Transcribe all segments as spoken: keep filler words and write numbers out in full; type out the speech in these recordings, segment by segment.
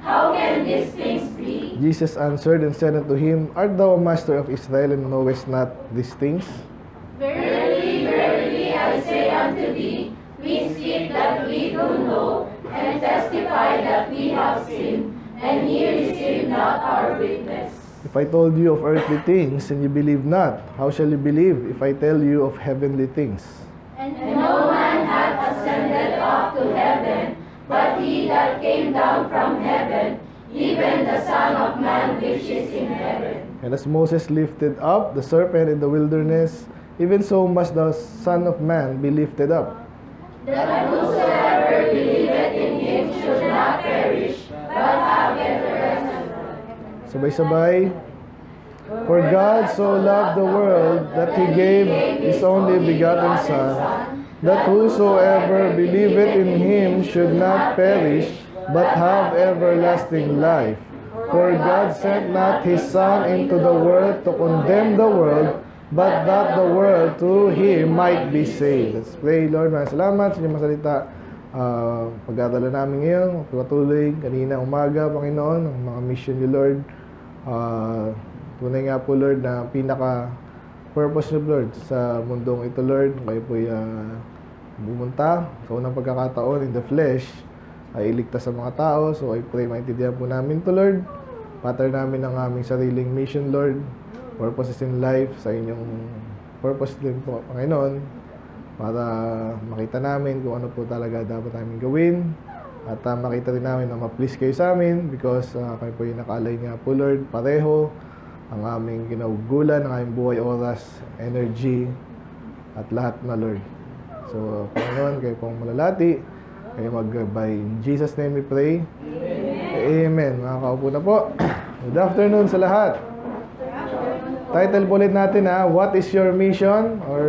How can these things be? Jesus answered and said unto him, Art thou a master of Israel, and knowest not these things? Verily, verily, I say unto thee, we speak that we do know, and testify that we have seen, and ye receive not our witness. If I told you of earthly things, and you believe not, how shall you believe if I tell you of heavenly things? And no man hath ascended up to heaven, but he that came down from heaven, even the Son of Man which is in heaven. And as Moses lifted up the serpent in the wilderness, even so must the Son of Man be lifted up, That whosoever believeth in him should not perish, but have everlasting life. Sabay-sabay. For God so loved the world that He gave His only begotten Son, that whosoever believeth in Him should not perish, but have everlasting life. For God sent not His Son into the world to condemn the world, but that the world through Him might be saved. Let's pray. Lord, maraming salamat sa inyong masalita. Uh, pag-adala namin ngayon, patuloy, kanina umaga, Panginoon, ang mga mission niyo, Lord. Uh, tunay nga po, Lord, na pinaka-purpose niyo, Lord, sa mundong ito, Lord. Kayo po uh, bumunta sa unang pagkakataon in the flesh, ay iligtas sa mga tao. So, I pray, maintindihan po namin to, Lord. Pattern namin ang aming sariling mission, Lord. Purposes in life, sa inyong purpose din po, Panginoon, para makita namin kung ano po talaga dapat namin gawin, at uh, makita rin namin na ma-please kayo sa amin, because uh, kayo po yung nakalay nga po, Lord, pareho ang aming ginagugulan, ang aming buhay, oras, energy, at lahat na, Lord. So, Panginoon, kayo pong malalati, kayo magbay. In Jesus' name we pray. Amen. Amen. Makakaupo na po. Good afternoon sa lahat. Title po ulit natin, ha, What is your mission? Or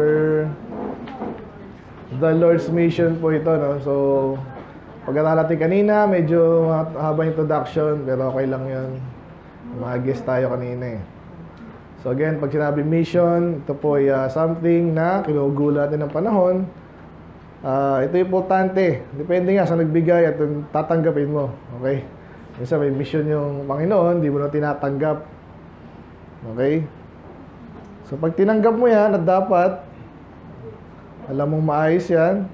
The Lord's mission po ito, no? So, pag-aralan natin kanina, medyo haba introduction, pero okay lang yun. Mag-guest tayo kanina eh. So again, pag sinabi mission, ito po ay uh, something na kinugulat natin ng panahon. Uh, ito importante. Depende nga sa nagbigay at tatanggapin mo. Okay? Kasi may mission yung Panginoon, di mo na tinatanggap. Okay? So pag tinanggap mo yan, at dapat alam mong maayos yan,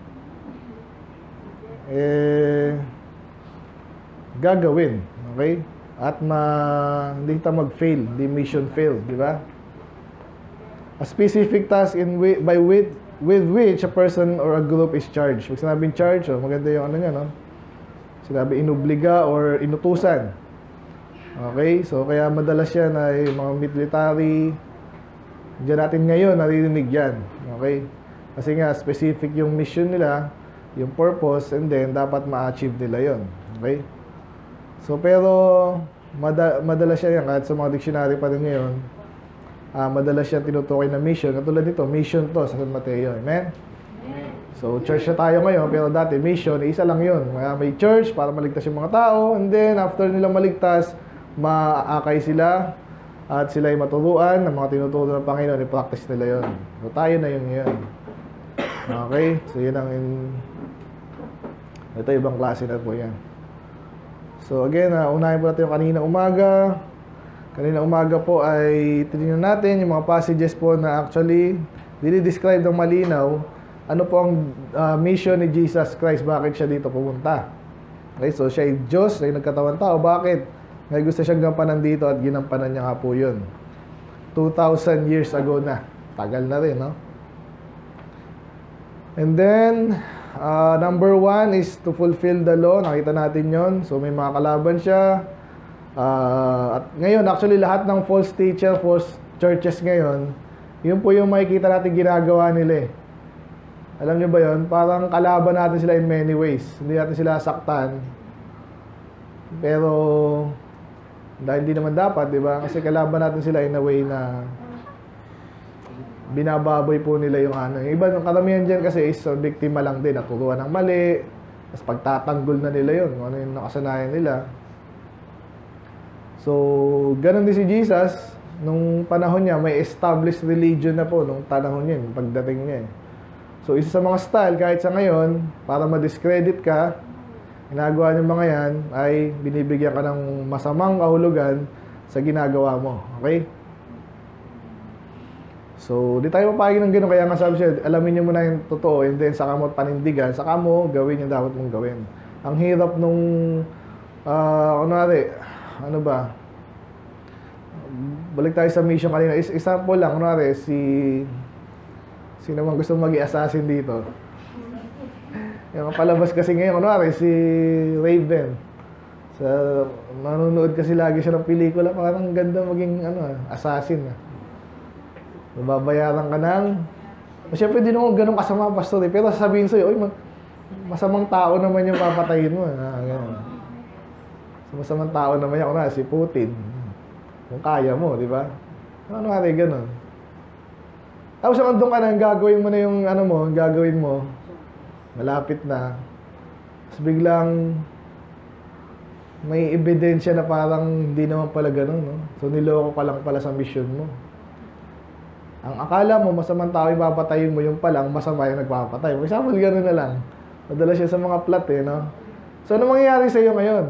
eh, gagawin. Okay? At ma, hindi kita mag-fail, di mission fail, di ba? A specific task in wi by with, with which a person or a group is charged. Pag sinabing charge, oh, maganda yung ano niya, no? Sinabi inubliga or inutusan. Okay? So, kaya madalas yan ay mga military. Diyan natin ngayon, naririnig yan. Okay? Kasi nga, specific yung mission nila, yung purpose, and then, dapat ma-achieve nila yon. Okay? So, pero, mada madalas siya yan, kahit sa mga dictionary pa rin ngayon, uh, madalas siya tinutukoy na mission. Katulad nito, mission to sa San Mateo. Amen? Amen? So, church na tayo ngayon, pero dati, mission, isa lang yun. May church para maligtas yung mga tao, and then, after nilang maligtas, maakay sila, at sila ay maturuan ng mga tinuturo ng Panginoon, i-practice nila yon. So, tayo na yun yun. Okay? So, yun ang in... ito, ibang klase na po yan. So, again, uh, unahin po natin yung kanina umaga. Kanina umaga po ay tinignan natin yung mga passages po na actually dinidescribe ng malinaw ano po ang uh, mission ni Jesus Christ, bakit siya dito pumunta. Okay? So, siya ay Diyos, siya ay nagkatawan tao. Bakit? May gusto siyang gampanan dito at ginampanan niya nga po yun. two thousand years ago na. Tagal na rin, no? And then, uh, number one is to fulfill the law. Nakita natin yon. So, may mga kalaban siya. Uh, at ngayon, actually, lahat ng false teacher, false churches ngayon, yun po yung makikita natin ginagawa nila eh. Alam niyo ba yun? Parang kalaban natin sila in many ways. Hindi natin sila saktan. Pero, dahil hindi naman dapat, di ba? Kasi kalaban natin sila in a way na binababoy po nila yung ano. Yung iba, yung karamihan dyan kasi is uh, biktima lang din. Naturuan ng mali. Tapos pagtatanggol na nila yun. Ano yung nakasanayan nila. So, ganun din si Jesus. Nung panahon niya, may established religion na po. Nung panahon niya, pagdating niya. So, isa sa mga style, kahit sa ngayon, para ma-discredit ka, ginagawa ng mga yan ay binibigyan ka ng masamang kahulugan sa ginagawa mo. Okay? So, di tayo papayag ng gano'n. Kaya nga sabi siya, alamin nyo muna yung totoo and then saka mo panindigan, saka mo gawin yung dapat mong gawin. Ang hirap nung, uh, kunwari, ano ba, balik tayo sa mission kanina. Is example lang, kunwari, si, sino man gusto mag-i-assassin dito? Yung palabas kasi ngayon, kunwari, si Raven. Sa, nanonood kasi lagi siya ng pelikula, parang ganda maging, ano, assassin. Nababayaran ka ng... Siyempre, di naman ganun kasama, pastor eh. Pero sasabihin sa'yo, oy, masamang tao naman yung papatayin mo. Ah, ganun. So, masamang tao naman yan. Kuna, si Putin. Kung kaya mo, di ba? Ano nga rin, ganun. Tapos yung andun ka na, gagawin mo na yung ano mo, gagawin mo. Malapit na. Tapos biglang may ebidensya na parang hindi naman pala ganun, no? So, niloko ka lang pala sa mission mo. Ang akala mo, masamang tao ipapatayin mo, yung palang masama yung nagpapatay. For example, gano'n na lang. Madala siya sa mga plot eh, no? So, ano mangyayari sa'yo ngayon?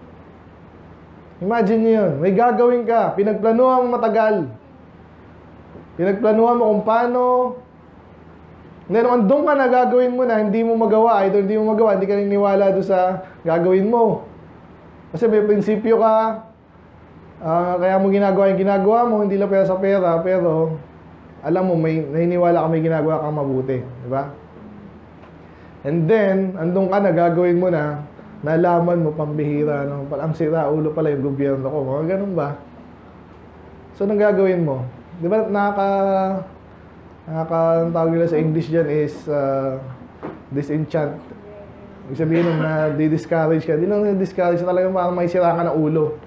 Imagine nyo yun. May gagawin ka. Pinagplanuhan mo matagal. Pinagplanuhan mo kung paano. Ngayon, andun ka na gagawin mo na, hindi mo magawa. Either hindi mo magawa, hindi ka niniwala doon sa gagawin mo. Kasi may prinsipyo ka. Uh, kaya mo ginagawa yung ginagawa mo, hindi lang pera sa pera, pero alam mo, may naniniwala ka may ginagawa kang mabuti. Di ba? And then, andun ka na, gagawin mo na, nalaman mo, pambihira, no? Ang sira, ulo pala yung gobyerno ko. Mga ganun ba? So, anong gagawin mo? Di ba, nakaka, nakaka, ang tawag nila sa English dyan is, uh, disenchant. Ibig sabihin nun na di-discourage ka. Di lang di-discourage, talagang parang may sira ka ng ulo.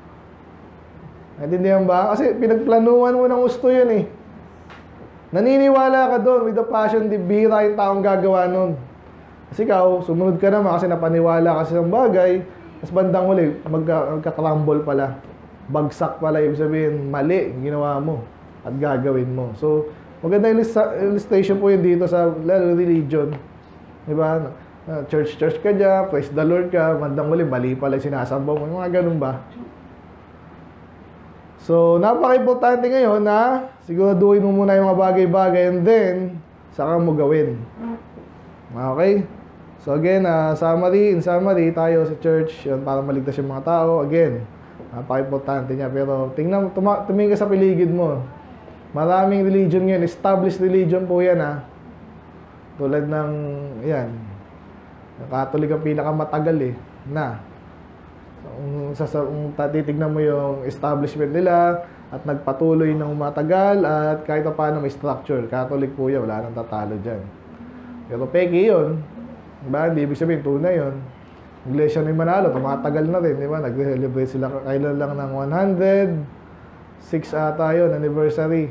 Naintindihan ba? Kasi pinagplanuhan mo ng gusto yun eh. Naniniwala ka doon with the passion, di bihira yung taong gagawa nun. Kasi ikaw, sumunod ka naman kasi napaniwala kasi ng bagay, tapos bandang huli, magka, magka-crumble pala. Bagsak pala, ibig sabihin, mali yung ginawa mo at gagawin mo. So, maganda illustration po yun dito sa religion. Diba? Church-church ka dyan, praise the Lord ka, bandang huli, mali pala yung sinasamba mo. Yung mga ganun ba? So, napaka-importante ngayon na siguraduhin mo muna yung mga bagay-bagay and then, saka mo gawin. Okay? So, again, uh, summary, in summary, tayo sa church, yun, para maligtas yung mga tao. Again, napaka-importante niya. Pero, tingnan, tumingin ka sa paligid mo. Maraming religion ngayon, established religion po yan, ha. Tulad ng, yan, Catholic ang pinakamatagal, eh, na. Kung um, titignan mo yung establishment nila at nagpatuloy ng matagal at kahit paano may structure. Catholic po yan, wala nang tatalo dyan. Pero peki yun, diba? Hindi ibig sabihin, tunay yun. Iglesia ni Manalo, tumatagal na rin, di ba? Nag-celebrate sila kailan lang ng one hundred six ata yun, anniversary.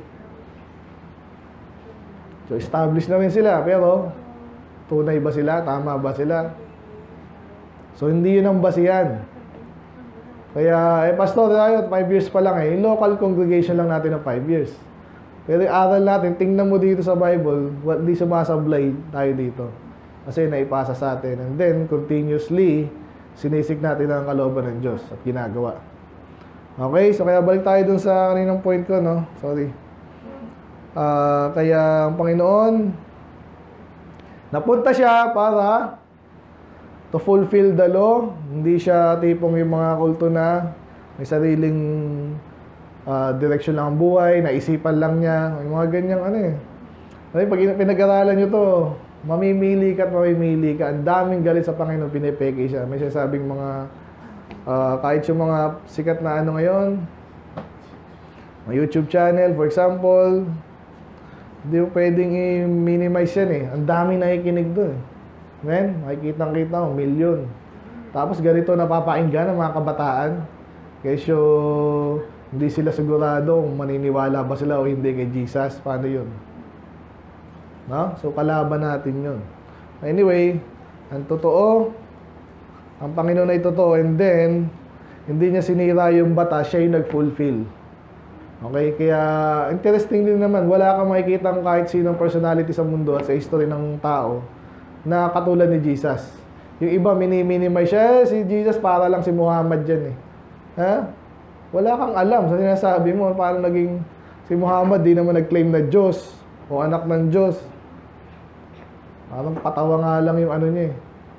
So, established na rin sila, pero tunay ba sila? Tama ba sila? So, hindi yun ang basihan. Kaya, eh, pastor, tayo, five years pa lang eh. Yung local congregation lang natin ng five years. Pero yung aral natin, tingnan mo dito sa Bible, hindi sumasablay tayo dito. Kasi naipasa sa atin. And then, continuously, sinisik natin ang kalooban ng Diyos at ginagawa. Okay, so kaya balik tayo dun sa kaninang point ko, no? Sorry. Uh, kaya, ang Panginoon, napunta siya para to fulfill the law. Hindi siya tipong yung mga kulto na may sariling uh, direction lang ang buhay, naisipan lang niya, yung mga ganyang ano eh. Kasi pag pinag-aralan nyo to, mamimili ka at mamimili ka. Ang daming galit sa Panginoon, pinipeke siya. May sasabing mga, uh, kahit yung mga sikat na ano ngayon, mga YouTube channel, for example, hindi mo pwedeng i-minimize yan eh. Ang daming nakikinig doon. Men, makikitang-kita mo, milyon. Tapos ganito napapakinggan ng mga kabataan. Kesyo, hindi sila sigurado kung maniniwala ba sila o hindi kay Jesus. Paano yun? No? So, kalaban natin yun. Anyway, ang totoo, ang Panginoon ay totoo, and then, hindi niya sinira yung batas, siya yung nag-fulfill. Okay? Kaya, interesting din naman, wala kang makikita kahit sinong personality sa mundo at sa history ng tao na katulad ni Jesus. Yung iba, mini-minimize siya. Si Jesus, para lang si Muhammad dyan eh. Ha? Wala kang alam sa sinasabi mo. Paano naging si Muhammad, di naman nag-claim na Diyos o anak ng Diyos. Parang patawa nga lang yung ano niya eh.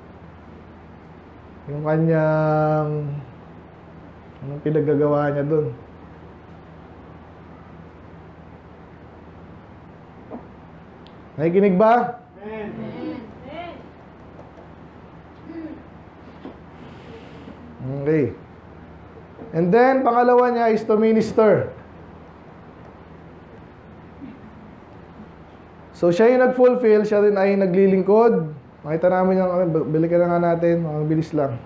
Yung kanyang anong pinagagawa niya dun. Nakikinig ba? Amen. Okay. And then, pangalawa niya is to minister. So, siya yung nag-fulfill, siya rin ay naglilingkod. Makita namin yung, balikan na nga natin, ang bilis lang.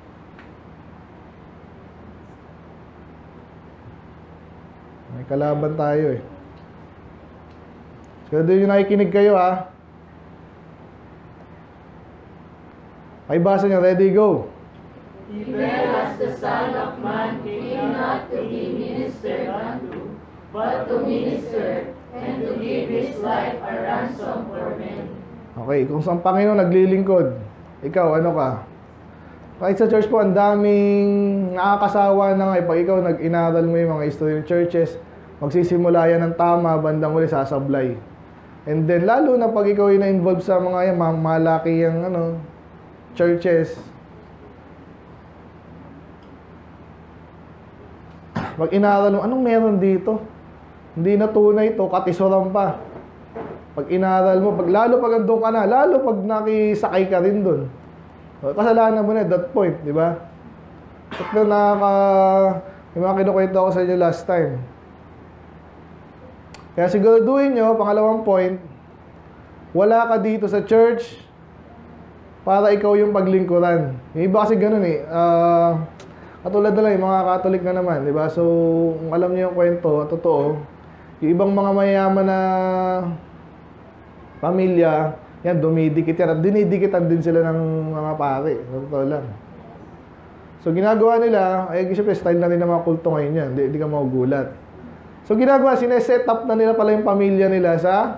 May kalaban tayo eh. So, doon yung nakikinig kayo ha. Ay, basa niyo, ready, go. Even as the Son of Man came not to be ministered unto, but to minister, and to give His life a ransom for men. Okay, kung saan Panginoon naglilingkod, ikaw, ano ka? Kahit sa church po, ang daming nakakasawa na nga. Pag ikaw nag-inaral mo yung mga history ng churches, magsisimula yan ng tama, bandang uli sasablay. And then, lalo na pag ikaw yung na-involve sa mga yan, mga malaki yung ano, churches, pag inaral mo, anong meron dito? Hindi na tunay ito, katisuran pa. Pag inaral mo, pag, lalo pag andun ka na, lalo pag nakisakay ka rin dun. Kasalanan mo na at that point, di ba? At na nakaka... Yung mga kinukwento ako sa inyo last time. Kaya siguraduhin nyo, pangalawang point, wala ka dito sa church para ikaw yung paglingkuran. Yung iba kasi ganun eh. Uh, katulad na lang, yung mga Catholic na naman, di ba? So, kung alam niyo yung kwento, totoo, yung ibang mga mayayaman na pamilya, yan, dumidikit yan. At dinidikitan din sila ng mga pare. Totoo lang. So, ginagawa nila, ay siyempre, style na rin ng mga kulto ngayon yan. Hindi ka magugulat. So, ginagawa, sineset up na nila pala yung pamilya nila sa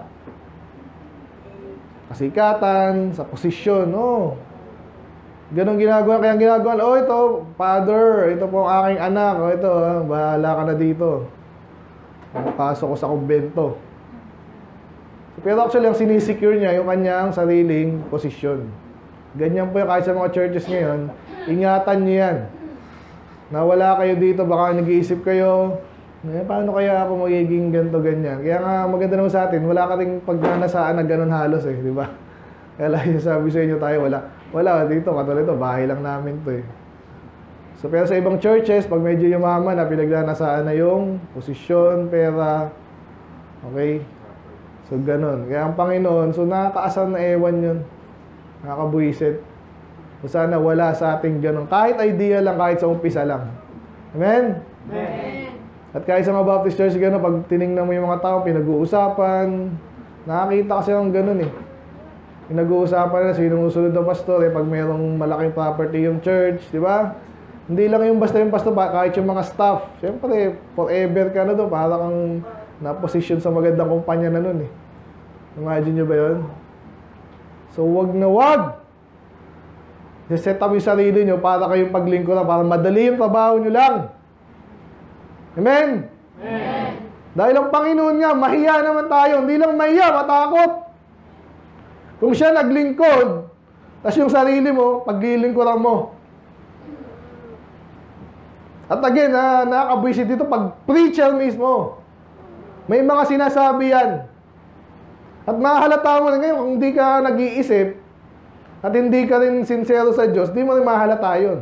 kasikatan, sa posisyon. Oh. Ganun ginagawa. Kaya ginagawa, oh, ito, father, ito po ang aking anak. Oh, ito, ah, bahala ka na dito. Pasok ko sa kumbento. Pero actually, ang sinisecure niya yung kanyang sariling posisyon. Ganyan po yung kahit sa mga churches ngayon, ingatan niyo yan. Na wala kayo dito, baka nag-iisip kayo, eh, paano kaya ako magiging ganito, ganyan. Kaya nga maganda naman sa atin, wala ka rin pagnanasaan na ganun halos eh, di ba? Kaya lang sabi sa inyo tayo, wala. Wala, dito, katulad ito, bahay lang namin to eh. So, pero sa ibang churches, pag medyo yumaman na, pinagnanasaan na yung posisyon, pera, okay? So, ganun. Kaya ang Panginoon, so nakakaasar na ewan yun. Nakakabuisit. So, sana wala sa ating ganun. Kahit idea lang, kahit sa umpisa lang. Amen? Amen. At kahit sa mga Baptist Church, gano'n, pag tinignan mo yung mga tao, pinag-uusapan, nakakita kasi yung gano'n eh. Pinag-uusapan na sinong usunod na pastor eh, pag mayroong malaking property yung church, di ba? Hindi lang yung basta yung pastor, kahit yung mga staff. Siyempre, forever ka na doon, para kang na-position sa magandang kumpanya na nun eh. Imagine nyo ba yun? So, wag na wag! Set up yung sarili nyo para kayong paglingkuran, para madali yung trabaho nyo lang. Amen? Amen. Dahil ang Panginoon nga, mahiya naman tayo. Hindi lang mahiya, matakot. Kung siya naglingkod, tas yung sarili mo, paglilingkuran mo. At again, na, nakakabwisit dito, pag preacher mismo, may mga sinasabi yan. At mahalata mo na ngayon, kung hindi ka nag-iisip, at hindi ka rin sincero sa Diyos, di mo rin mahalata yun.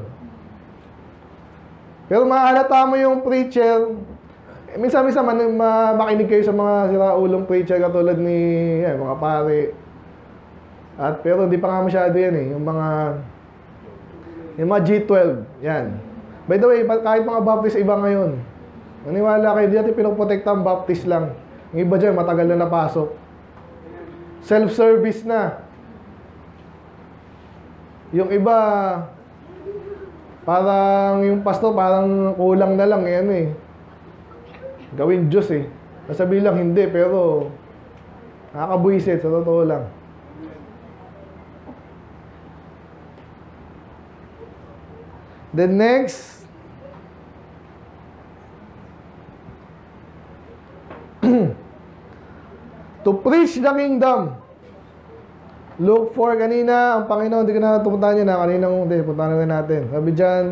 Pero mahalata mo yung preacher, eh, minsan-minsan man, makinig kayo sa mga siraulong preacher katulad ni yan, mga pare. At pero hindi pa nga masyado yan eh, yung mga yung mga G twelve, yan. By the way, kahit mga Baptist iba ngayon, maniwala kayo, di natin pinoprotekta ang Baptist lang. Yung iba dyan, matagal na napasok. Self-service na. Yung iba, parang yung pastor, parang kulang na lang, eh, ano eh. Gawin Diyos eh. Nasabi lang hindi, pero nakakabuisit, sa totoo lang. Then next, to preach the kingdom. Look for kanina, ang Panginoon, hindi ko na tupuntahan niya na, kaninang, hindi, puntahan na natin. Sabi dyan,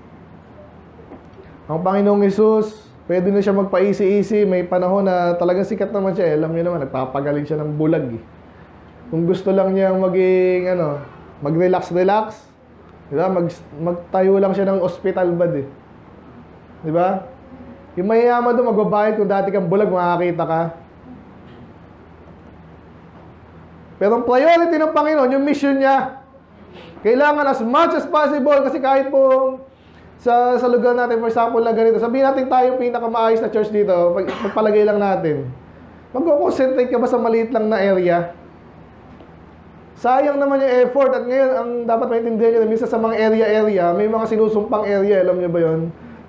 ang Panginoong Hesus, pwede na siya magpa-easy-easy, may panahon na talagang sikat naman siya, eh. Alam niyo naman, nagpapagaling siya ng bulag, eh. Kung gusto lang niya maging, ano, mag-relax-relax, di ba? Mag, magtayo lang siya ng hospital bed, eh. Di ba? Yung mayayaman doon, magbabayad kung dati kang bulag, makakita ka. Pero ang priority ng Panginoon, yung mission niya, kailangan as much as possible, kasi kahit po sa, sa lugar natin, for example na ganito, sabihin natin tayo pinakamaayos na church dito, pag, pagpalagay lang natin, mag-concentrate ka ba sa maliit lang na area? Sayang naman yung effort, at ngayon, ang dapat maintindihan nyo, minsan sa mga area-area, may mga sinusumpang area, alam nyo ba yun?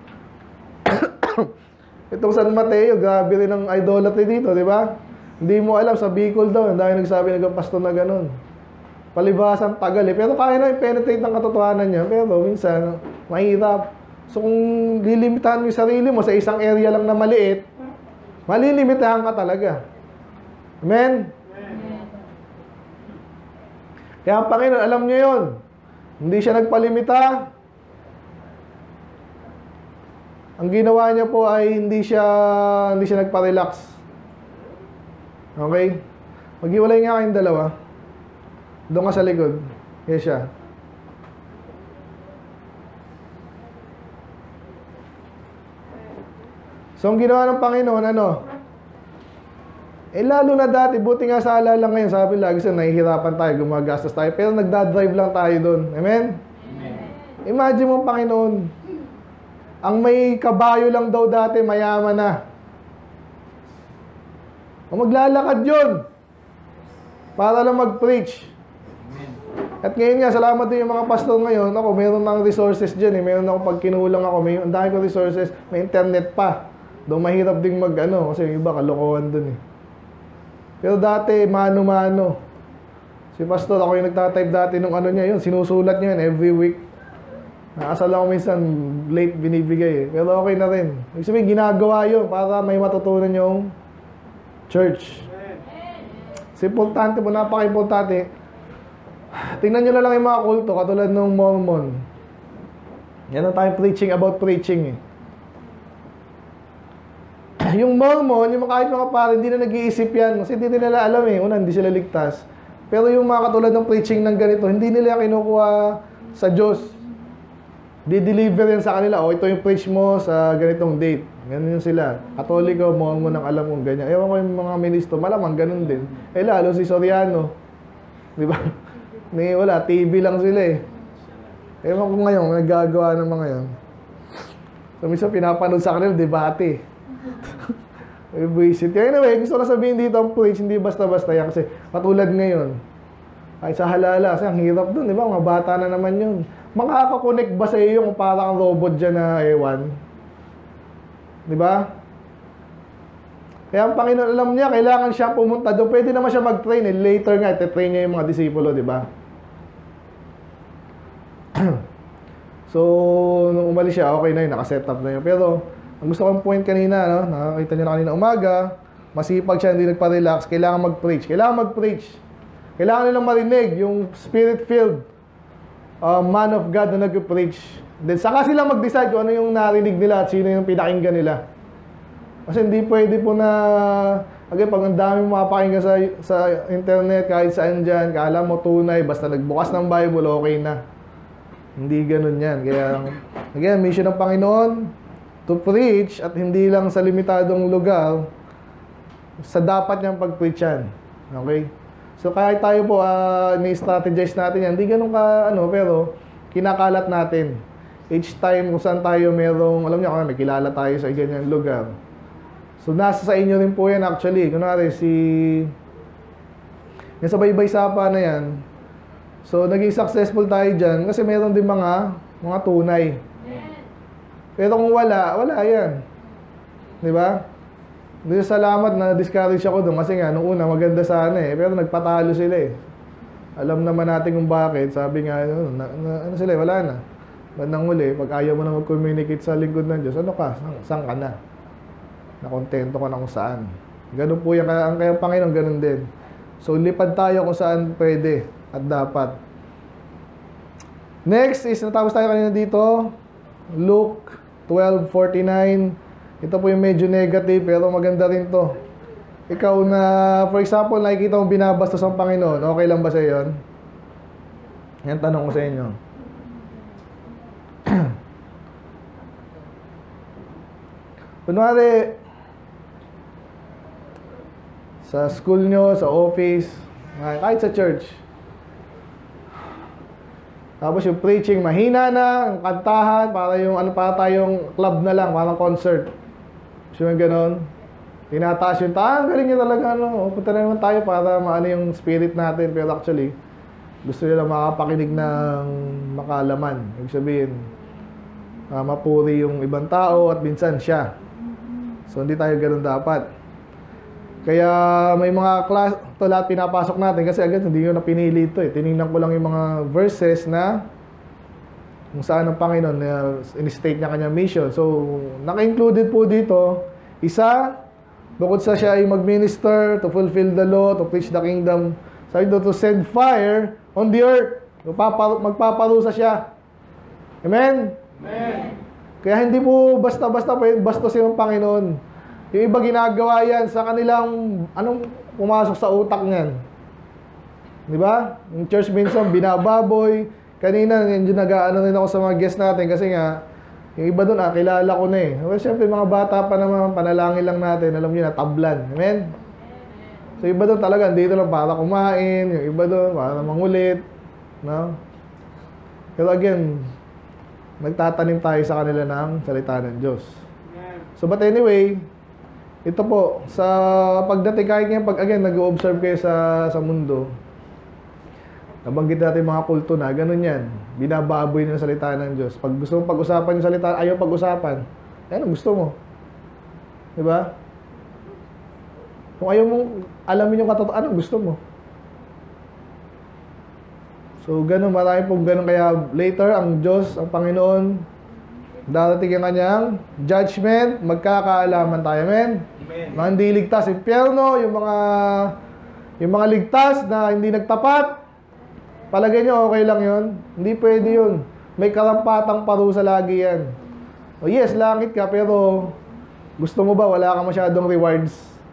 Itong San Mateo, grabe rin ang idolatry dito, di ba? Hindi mo alam, sa Bicol daw, dahil nagsabi nagpastor na ganun. Palibhasan, tagal eh. Pero kaya na i-penetrate ang katotohanan niya. Pero minsan, mahirap. So kung lilimitahan mo yung sarili mo sa isang area lang na maliit, malilimitahan ka talaga. Amen? Amen. Kaya ang Panginoon, alam niyo yun. Hindi siya nagpalimita. Ang ginawa niya po ay hindi siya, hindi siya nagpa-relax. Okay? Maghiwalay nga kayong dalawa. Doon ka sa likod. Yes, siya. So, ang ginawa ng Panginoon, ano? Eh, lalo na dati, buti nga sa alala ngayon, sabi lagi sa nahihirapan tayo, gumagastos tayo, pero nagdadrive lang tayo doon. Amen? Amen. Imagine mo, Panginoon, ang may kabayo lang daw dati, mayaman na. O maglalakad yun para lang mag-preach. At ngayon nga, salamat din yung mga pastor ngayon. Ako, meron ng resources dyan eh. Meron ako, pag kinulang ako, may ang dami ko resources, may internet pa. Doon mahirap ding mag, ano, kasi yung iba, kalokohan dun eh. Pero dati, mano-mano. Si pastor, ako yung nagtatype dati nung ano niya yun, sinusulat niya yun every week. Nakasal ako minsan, late binibigay eh. Pero okay na rin. Ibig sabihin, ginagawa yun para may matutunan yung church. Kasi importante po, napaka-importante. Tingnan nyo na lang yung mga kulto, katulad ng Mormon. Yan ang tayo preaching about preaching eh. Yung Mormon, yung kahit mga pare, hindi na nag-iisip yan. Kasi hindi nila alam eh. Una, hindi sila ligtas. Pero yung mga katulad ng preaching ng ganito, hindi nila kinukuha sa Diyos. Di-deliver yan sa kanila. O, ito yung preach mo sa ganitong date. Ganun yun sila. Katoliko, Mormon ang alam kong ganyan. Ewan ko yung mga ministro, malamang ganun din. Eh lalo si Soriano. Di ba? Ni, wala, T V lang sila eh. Ewan ko ngayon, nagagawa ng mga yan. So, minsan pinapanood sa kanila, debate. May buisit. Kaya anyway, gusto ko na sabihin dito ang preach, hindi basta-basta yan. Kasi katulad ngayon, ay sa halala, kasi ang hirap dun, di ba? Mga bata na naman yun. Makaka-connect ba sa iyo kung parang robot dyan na ewan? Di ba? Kaya ang Panginoon alam niya, kailangan siya pumunta doon. Pwede naman siya mag-train. Eh. Later nga, ite-train niya yung mga disipulo, di ba? So, nung umalis siya, okay na yun, nakaset up na yun. Pero, ang gusto kong point kanina, no? Nakakita niyo na kanina umaga, masipag siya, hindi nagpa-relax, kailangan mag-preach. Kailangan mag-preach. Kailangan nilang marinig yung spirit-filled uh, man of God na nag-preach. Then, saka sila mag-decide kung ano yung narinig nila at sino yung pinakinggan nila. Kasi hindi pwede po na, again, pag ang dami mapapakinggan sa, sa internet, kahit saan dyan, kala mo tunay, basta nagbukas ng Bible, okay na. Hindi ganun yan. Kaya, again, mission ng Panginoon, to preach, at hindi lang sa limitadong lugar, sa dapat niyang pag-preachan. Okay? So, kahit tayo po, uh, ni-strategize natin yan, hindi ganun ka, ano, pero, kinakalat natin. Each time kung saan tayo merong, alam niyo, may kilala tayo sa ganyan lugar. So, nasa sa inyo rin po yan actually. Kunwari, si... Yung sa Baybay Sapa na yan. So, naging successful tayo dyan kasi meron din mga, mga tunay. Pero kung wala, wala yan. Di ba? Hindi, salamat na discourage ako doon kasi nga, nung una, maganda sana eh. Pero nagpatalo sila eh. Alam naman natin kung bakit. Sabi nga, ano, na, na, ano sila eh, wala na. bandang huli, pag ayaw mo na mag-communicate sa lingkod ng Diyos, ano ka? Saan, saan ka na? Nakontento ka na kung saan. Ganun po yan. Kaya ang kaya Panginoon, ganun din. So, lipad tayo kung saan pwede at dapat. Next is, natapos tayo kanina dito, Luke twelve forty-nine. Ito po yung medyo negative, pero maganda rin to. Ikaw na, for example, nakikita mong binabastos ang Panginoon, okay lang ba sa yun? Yan tanong ko sa inyo. Kunwari, sa school nyo, sa office, kahit sa church. Tapos yung preaching, mahina na, yung kantahan, para yung, ano pa tayong club na lang, parang concert. So yung ganon, tinataas yung taang, galing nyo talaga, ano, punta na naman tayo para maano yung spirit natin. Pero actually, gusto nila makapakinig ng makalaman. Ibig sabihin, uh, mapuri yung ibang tao at minsan siya. So hindi tayo ganun dapat. Kaya may mga class, ito lahat pinapasok natin kasi agad hindi nyo na pinili ito eh. Tinignan ko lang yung mga verses na kung saan ang Panginoon na uh, in-state niya kanyang mission. So, naka-included po dito, isa, bukod sa siya ay mag-minister, to fulfill the law, to preach the kingdom, sabi doon, to send fire on the earth. Magpaparusa siya. Amen? Amen. Kaya hindi po basta-basta bastos yung Panginoon. Yung iba ginagawa yan sa kanilang, anong pumasok sa utak niyan. Di ba? Yung church minsan, binababoy. Kanina, yung nag-ano rin ako sa mga guests natin kasi nga, yung iba doon, ah, kilala ko na eh. Well, syempre, mga bata pa naman, panalangin lang natin, alam niyo na, tablan. Amen? So, iba doon talaga, dito lang para kumain, yung iba doon, para mangulit. No? Pero again, nagtatanim tayo sa kanila ng salita ng Diyos. So, but anyway, ito po, sa pagdating kahit ngayon, pag again, nag-observe kayo sa, sa mundo, nabanggit natin mga kulto na, ganun yan. Binababoy ng salita ng Diyos. Pag gusto mong pag-usapan yung salita, ayaw pag-usapan. Eh, ano gusto mo? Diba? Kung ayaw mong alamin yung katotohanan, anong gusto mo? So, ganun, marami pong ganun. Kaya later, ang Diyos, ang Panginoon, darating ang kanyang judgment, magkakaalaman tayo. Amen? Amen. Mga hindi ligtas, impyerno, yung mga, yung mga ligtas na hindi nagtapat, palagay nyo, okay lang yun? Hindi pwede yun. May karampatang parusa lagi yan. O yes, langit ka, pero gusto mo ba, wala ka masyadong rewards?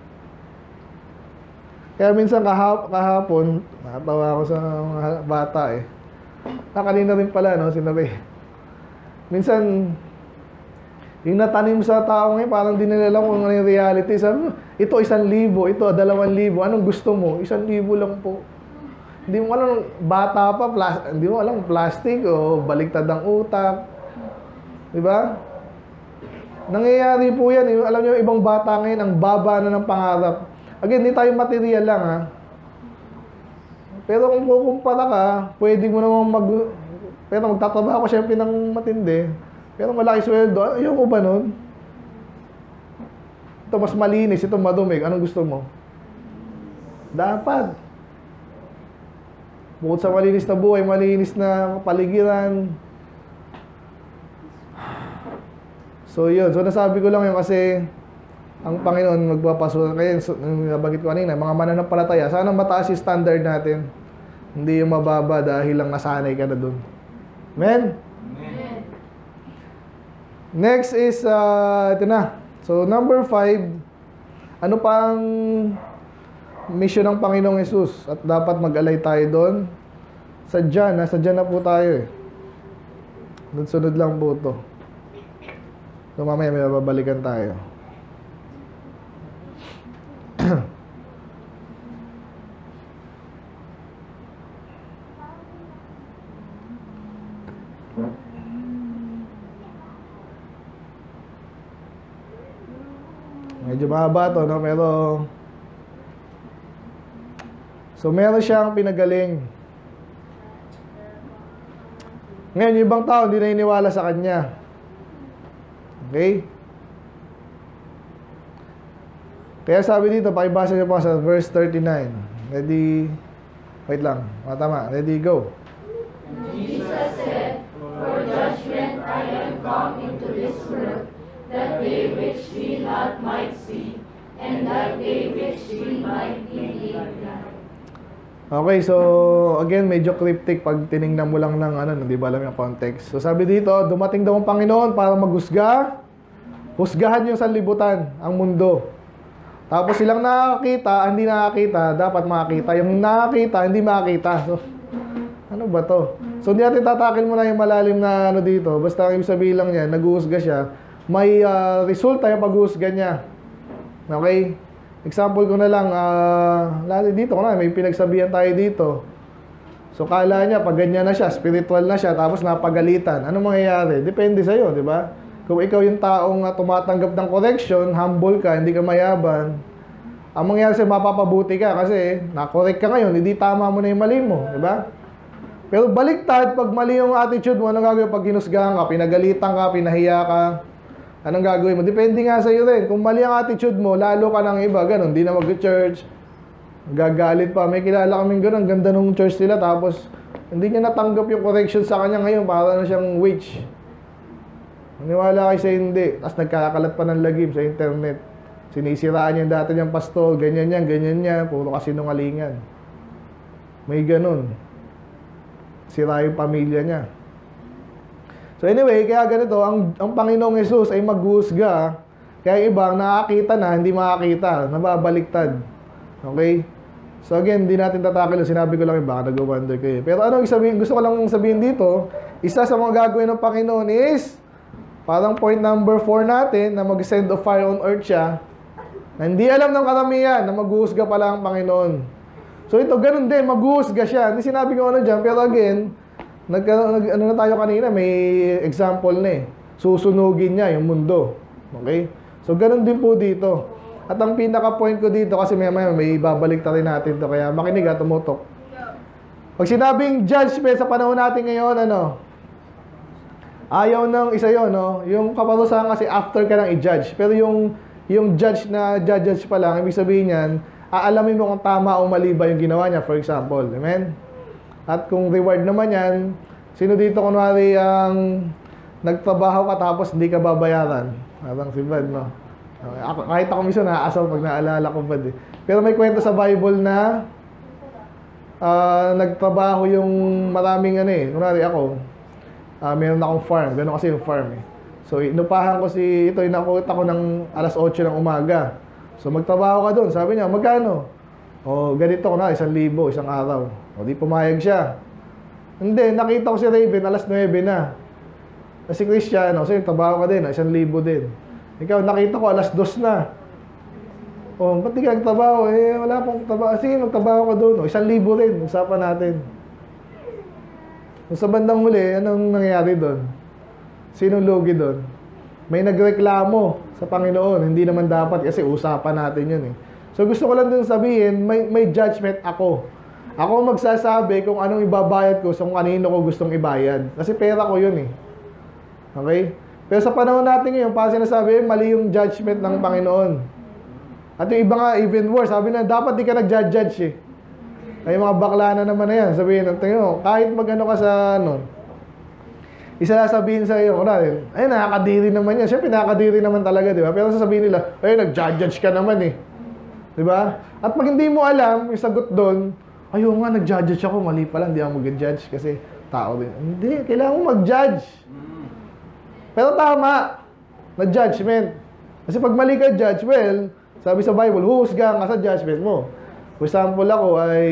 Kaya minsan kahap, kahapon, nakatawa ako sa mga bata eh. Na kanina rin pala, no, sinabi. Minsan, yung natanim sa tao ngayon, parang di nila alam kung ano yung reality. Sabi mo, ito isang libo, ito dalawang libo. Anong gusto mo? Isang libo lang po. Hindi mo alam, bata pa, plas- hindi mo alam, plastic o baliktad ang utak. Diba? Nangyayari po yan. Eh. Alam niyo, ibang bata ngayon, ang baba na ng pangarap. Again, hindi tayo material lang, ha? Pero kung kukumpara ka, pwede mo namang mag... Pero magtatrabaho ko siyempre ng matindi. Pero malaki sweldo. Ayaw ko ba nun? Ito mas malinis, ito madumig. Anong gusto mo? Dapat. Bukod sa malinis na buhay, malinis na paligiran. So yun. So nasabi ko lang yun kasi ang Panginoon magpapasulat. Kaya nabanggit ko kanina, mga mananampalataya, sana mataas yung standard natin. Hindi yung mababa dahil lang nasanay ka na dun. Amen? Amen. Next is, uh, ito na. So, number five, ano pang mission ng Panginoong Yesus? At dapat mag-alay tayo doon. Sadya, nasa dyan na po tayo eh. Sunod lang po ito. So, mamaya may babalikan tayo. Medyo mahaba to, no? Pero so meron siyang pinagaling. Ngayon, yung ibang tao hindi naniniwala sa kanya. Okay? Kaya sabi dito, pakibasa niyo pa sa verse thirty-nine. Ready? Wait lang. Matama. Ready, go. Jesus said, for judgment come into this world, that they which see not might see, and that they which see might believe not. Okay, so again, medyo cryptic pag tiningnan mo lang ng ano, hindi ba alam yung context. So sabi dito, dumating daw ang Panginoon para maghusga, husgahan yung sanlibutan, ang mundo. Tapos silang nakakita, hindi nakakita, dapat makakita. Yung nakakita, hindi makakita. So, ano ba to? So hindi natin tatakil mo na yung malalim na ano dito. Basta ang ibig sabihin lang niya, naghuhusga siya. May uh, resulta yung paghuhusga niya. Okay? Example ko na lang, uh, lalo dito ko na, may pinagsabihan tayo dito. So, kala niya, pag ganyan na siya, spiritual na siya, tapos napagalitan. Ano mangyayari? Depende sa'yo, di ba? Kung ikaw yung taong uh, tumatanggap ng correction, humble ka, hindi ka mayaban, ang mangyayari sa'yo, mapapabuti ka kasi na-correct ka ngayon, hindi tama mo na yung mali mo, di ba? Pero baliktad, pag mali yung attitude mo, anong gagawin? Pag ginusgahan ka, pinagalitan ka, pinahiya ka, anong gagawin mo? Depende nga sa'yo rin. Kung mali ang attitude mo, lalo ka ng iba, ganun, hindi na mag-church, gagalit pa. May kilala kaming ganun, ang ganda nung church nila, tapos hindi niya natanggap yung correction sa kanya ngayon, para na siyang witch. Maniwala kayo sa hindi. Tapos nagkakalat pa ng lagim sa internet. Sinisiraan niya dati niyang pastor, ganyan yan, ganyan yan, puro kasinungalingan. May ganun. Sira yung pamilya niya. So anyway, kaya ganito, ang, ang Panginoong Jesus ay maghuhusga, kaya ibang nakakita na, hindi makakita, nababaliktad. Okay? So again, hindi natin tatakil, sinabi ko lang yung baka nag-wonder kayo. Pero ano sabihin, gusto ko lang sabihin dito, isa sa mga gagawin ng Panginoon is, parang point number four natin, na mag-send of fire on earth siya, na hindi alam ng karamihan, na maghuhusga pala ang Panginoon. So ito, ganun din, maghuhusga siya. Hindi sinabi ko ano dyan, pero again, Nag, nag, ano na tayo kanina, may example na eh. Susunugin niya yung mundo. Okay? So, ganun din po dito. At ang pinaka-point ko dito, kasi may, may, may babalik ta rin natin to kaya makinig at tumutok. Pag sinabing judgment sa panahon natin ngayon, ano? Ayaw ng isa yon, no? Yung kaparusahan kasi after ka nang i-judge. Pero yung, yung judge na judge pa lang, ibig sabihin yan, aalamin mo kung tama o mali ba yung ginawa niya, for example. Amen? At kung reward naman yan, sino dito kunwari ang nagtrabaho ka tapos hindi ka babayaran? Parang si Bad, no? Ako, kahit ako mismo naaasal pag naalala ko Bad eh. Pero may kwento sa Bible na uh, nagtrabaho yung maraming ano eh. Kunwari ako, uh, meron akong farm. Gano'n kasi yung farm eh. So inupahan ko si, ito inakuha ko ng alas otso ng umaga. So magtrabaho ka doon. Sabi niya, magkano? O ganito ko na, isang libo, isang araw. O di pumayag siya. Hindi, nakita ko si Raven, alas nuwebe na. Si Christian, o sige, trabaho ka din, isang libo din. Ikaw, nakita ko, alas dos na. O, ba't di ka nagtrabaho? Eh, wala pong trabaho. Sige, magtrabaho ka doon. O, isang libo rin, usapan natin. O, sa bandang huli, anong nangyayari doon? Sinong lugi doon? May nagreklamo sa Panginoon. Hindi naman dapat kasi usapan natin yun eh. So gusto ko lang din sabihin, may, may judgment ako. Ako magsasabi kung anong ibabayad ko sa kung kanino ko gustong ibayad. Kasi pera ko yun eh. Okay? Pero sa panahon natin ngayon, para sinasabi, mali yung judgment ng Panginoon. At yung iba nga, even worse, sabi na, dapat di ka nag-judge eh. Ay mga bakla na naman na yan. Sabihin, tingin kahit mag-ano ka sa, ano, isa sabihin sa iyo, kunwari, ay nakakadiri naman yan. Siyempre, nakakadiri naman talaga, di ba? Pero sasabihin nila, ay nag-judge ka naman eh. Diba? At pag hindi mo alam, yung sagot doon, ayun nga, nag-judge ako, mali pala, hindi ako mag-judge kasi tao din. Hindi, kailangan mo mag-judge. Pero tama, na-judgment. Kasi pag mali ka judge, well, sabi sa Bible, huhusgahan ka sa judgment mo. For example, ako ay,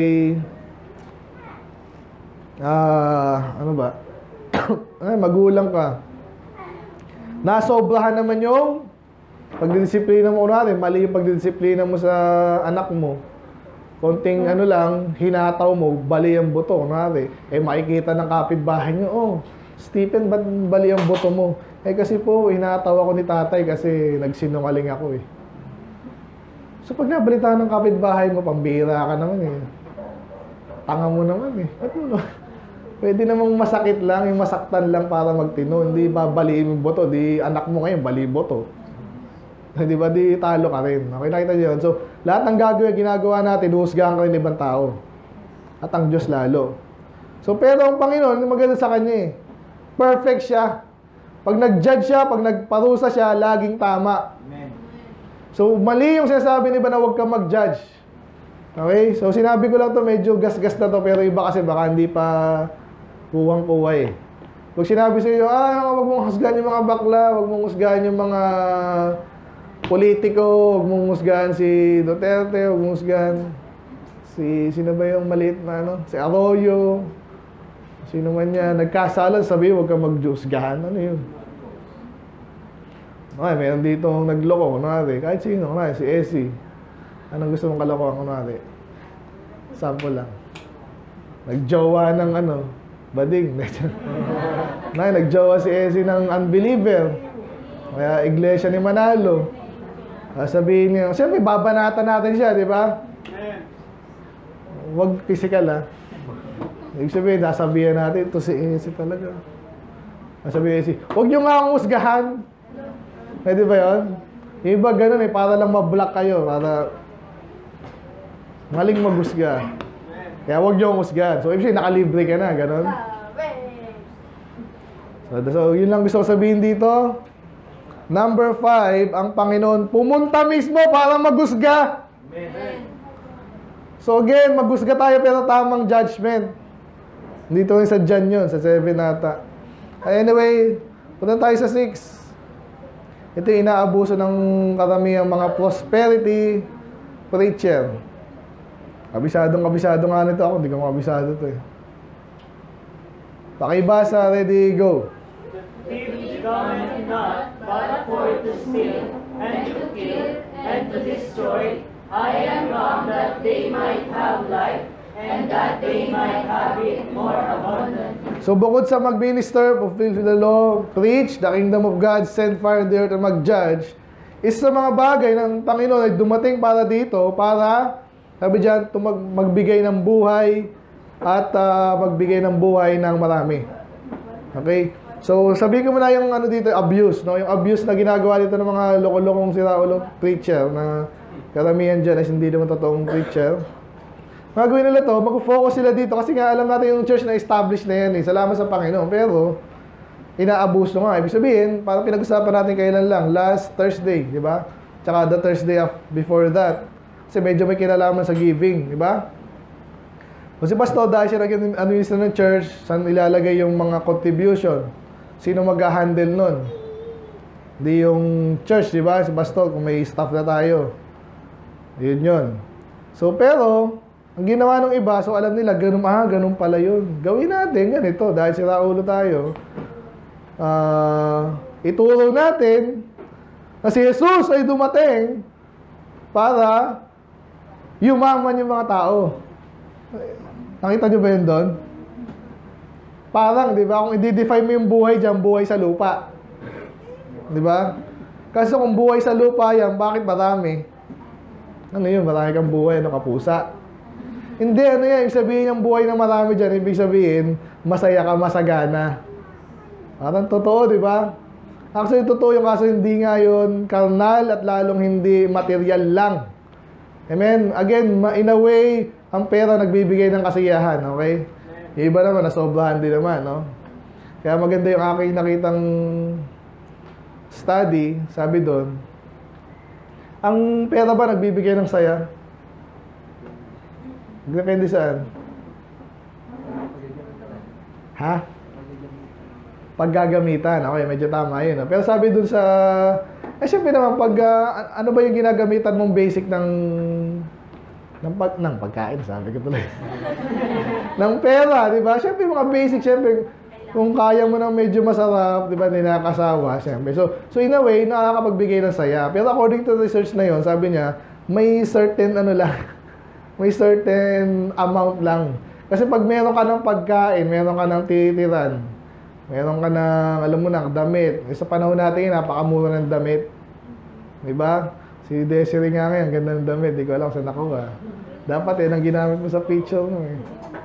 ah, uh, ano ba? Ay, magulang ka. Nasobrahan naman yung pagdidisiplina mo, kunwari, mali yung pagdidisiplina mo sa anak mo. Konting ano lang, hinataw mo, bali ang buto, kunwari. Eh, makikita ng kapitbahay nyo, oh, Stephen, ba't bali ang buto mo? Eh, kasi po, hinataw ako ni tatay kasi nagsinungaling ako eh. So, pag nabalitaan ng kapitbahay mo, pambira ka naman eh. Tanga mo naman eh. Ba't mo no? Pwede namang masakit lang, yung masaktan lang para magtino. Hindi babaliin yung buto, di anak mo ngayon, bali buto. Di ba, di talo ka rin. Okay, nakita niyo yun. So, lahat ng gagawin, ginagawa natin, huhusgahan ka rin ibang tao. At ang Diyos lalo. So, pero ang Panginoon, maganda sa Kanya eh. Perfect siya. Pag nag-judge siya, pag nagparusa siya, laging tama. Amen. So, mali yung sinasabi ni ba na huwag ka mag-judge. Okay? So, sinabi ko lang to, medyo gas-gas na to, pero iba kasi baka hindi pa kuwang-kuwa eh. Pag sinabi sa iyo, ah, huwag mong husgahan yung mga bakla, huwag mong husgahan yung mga politiko, huwag mong husgahan si Duterte, huwag mong husgahan si, sino ba yung maliit na ano? Si Arroyo. Sino man yan, nagkasalan, sabi, huwag ka mag-husgahan. Ano yun? Okay, meron dito nagloko, kunwari. Kahit sino, kunwari, si Essie. Anong gusto mong kalokohan, kunwari? Sample lang. Nagjowa ng ano, bading. Nay, nagjowa si Essie ng unbeliever. Kaya iglesia ni Manalo. Sabihin niya, siyempre, babanatan natin siya, di ba? Huwag physical, ha? Ibig sabihin, nasabihan natin, ito si Essie talaga. Nasabihin si, huwag nyo nga ang husgahan. Pwede ba yun? Yung iba ganun eh, para lang ma-block kayo, para maling maghusga. Kaya huwag nyo ang husgahan. So, ibig sabihin, nakalibre ka na, ganun. So, so, yun lang gusto ko sabihin dito. Number five, ang Panginoon pumunta mismo para maghusga. Amen. So again, maghusga tayo pero tamang judgment. Dito rin sa John yun, sa seven nata. Anyway, punta tayo sa six. Ito yung inaabuso ng karamihang mga prosperity preacher. Kabisadong kabisado nga nito ako, hindi ko makabisado ito eh. Pakibasa, ready, go. Thief cometh not, but for to steal, and to kill, and to destroy. I am come that they might have life, and that they might have it more abundant. So bukod sa mag-minister, fulfill the law, preach, the kingdom of God, send fire in the earth, and mag-judge, isa sa mga bagay ng Panginoon ay dumating para dito, para, sabi dyan, tumag, magbigay ng buhay, at uh, magbigay ng buhay ng marami. Okay? So, sabihin ko muna yung ano dito, abuse, no? Yung abuse na ginagawa dito ng mga loko-lokong siraulo preacher na karamihan dyan ay hindi naman totoong preacher. Magawin nila to, mag-focus sila dito kasi nga alam natin yung church na established na yan eh. Salamat sa Panginoon. Pero, inaabuso nga. Ibig sabihin, parang pinag-usapan natin kailan lang, last Thursday, di ba? Tsaka the Thursday before that. Kasi medyo may kinalaman sa giving, di ba? Kasi pastor, dahil siya naging administrator ng church, saan ilalagay yung mga contribution? Sino mag-handle nun? Di yung church, di ba? Si pastor, kung may staff na tayo. Yun yun. So, pero, ang ginawa ng iba, so alam nila, ganun, ah, ganun pala yun. Gawin natin, ganito, dahil sira ulo tayo. Uh, ituro natin na si Jesus ay dumating para yumaman yung mga tao. Nakita nyo ba yun doon? Parang, di ba, kung i-define mo yung buhay dyan, buhay sa lupa. Di ba? Kasi kung buhay sa lupa yan, bakit marami? Ano yun? Marami kang buhay, ano, kapusa. Hindi, ano yan, ibig sabihin yung buhay na marami dyan, ibig sabihin, masaya ka, masagana. Parang totoo, di ba? Actually, totoo yung kaso, hindi nga yun karnal at lalong hindi material lang. Amen? Again, in a way, ang pera nagbibigay ng kasiyahan, okay? Yung iba naman, nasobrahan din naman, no? Kaya maganda yung aking nakitang study, sabi doon, ang pera ba nagbibigay ng saya? Depende saan? Ha? Paggagamitan. Okay, medyo tama yun. No? Pero sabi dun sa... Eh, syempre naman, pag, uh, ano ba yung ginagamitan mong basic ng... ng, pag, ng pagkain, sabi ko tuloy. ng pera, di ba? Syempre, mga basic, syempre, kung kaya mo nang medyo masarap, di ba, hindi nakakasawa, syempre. So, so, in a way, nakakapagbigay ng saya. Pero according to research na yon, sabi niya, may certain, ano lang, may certain amount lang. Kasi pag meron ka ng pagkain, meron ka ng titiran, meron ka ng, alam mo na, damit. Sa panahon natin, napakamura ng damit. Diba? Si Desiree nga ngayon, ganda ng damit. Di ko alam saan nakuha. Dapat eh, nang ginamit mo sa picture mo eh.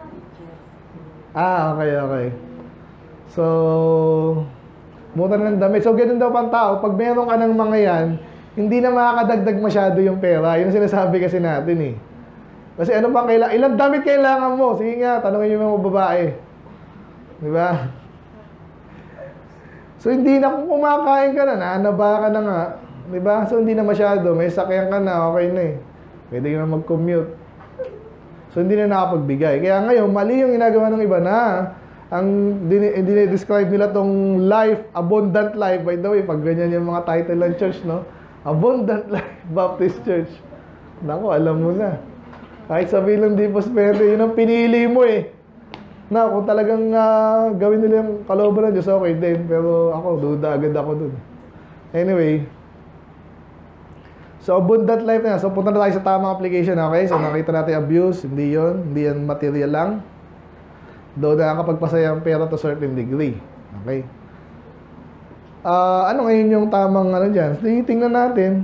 Ah, okay, okay. So, mura ng damit. So, ganun daw pang tao. Pag meron ka ng mga yan, hindi na makakadagdag masyado yung pera. Yun ang sinasabi kasi natin eh. Kasi ano pa kailangan? Ilang damit kailangan mo? Sige nga, tanongin yung mga babae. Di ba? So, hindi na kung kumakain ka na, naanaba ka na nga. Diba? So, hindi na masyado. May sakyan ka na, okay na eh. Pwede ka na mag-commute. So, hindi na nakapagbigay. Kaya ngayon, mali yung ginagawa ng iba na ang dinidescribe nila tong life, abundant life. By the way, pag ganyan yung mga title ng church, no? Abundant Life Baptist Church. Naku, alam mo na. Kahit sabihin lang di prosperity, yun ang pinili mo eh. Na, kung talagang uh, gawin nila yung kalooban ng Diyos, okay din. Pero ako, duda agad ako dun. Anyway, so, abundant life na yan. So, punta na tayo sa tamang application, okay? So, nakita natin abuse. Hindi yon, hindi yan material lang. Though nakakapagpasaya ang pera to certain degree. Okay? Uh, ano ngayon yung tamang ano dyan? So, tingnan natin.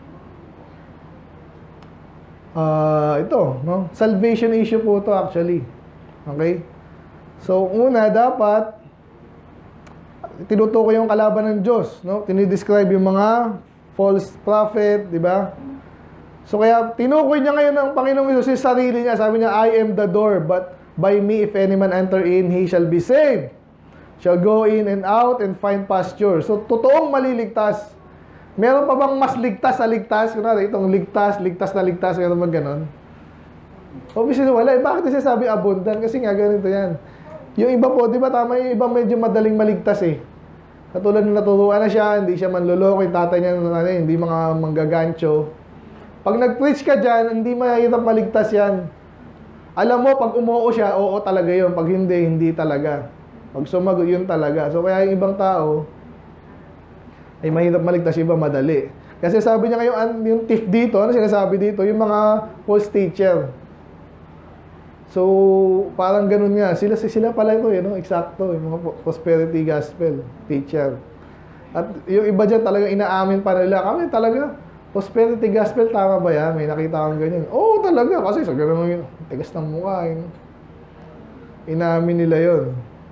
Uh, ito, no? Salvation issue po to actually. Okay? So, una, dapat tinutukoy yung kalaban ng Diyos, no? Tinidescribe yung mga false prophet, di ba? So kaya tinukoy niya ngayon ng Panginoong Hesus sa sarili niya. Sabi niya, I am the door, but by me if any man enter in, he shall be saved. Shall go in and out and find pasture. So totoong maliligtas. Meron pa bang mas ligtas sa ligtas? Kunwari, itong ligtas, ligtas na ligtas, meron bang ganon? Obviously wala. Eh, bakit siya sabi abundant? Kasi nga ganito yan. Yung iba po, di ba tama yung iba medyo madaling maligtas eh. Katulad na naturuan na siya, hindi siya manloloko, yung tatay niya, ano, hindi mga manggagancho. Pag nag-preach ka dyan, hindi mahirap maligtas yan. Alam mo, pag umuo siya, oo talaga yun. Pag hindi, hindi talaga. Pag sumagot, yun talaga. So, kaya yung ibang tao, ay mahirap maligtas, iba madali. Kasi sabi niya ngayon, yung thief dito, ano sinasabi dito? Yung mga false teacher. So, parang ganun nga. Sila, sila pala ito, eh, no? Eksakto, yung mga prosperity gospel teacher. At yung iba dyan talaga inaamin pa nila. Kami talaga, prosperity gospel, tama ba yan? May nakita akong ganyan. Oo, talaga. Kasi sa ganun yung tigas ng mukha. Yun. Inaamin nila yon.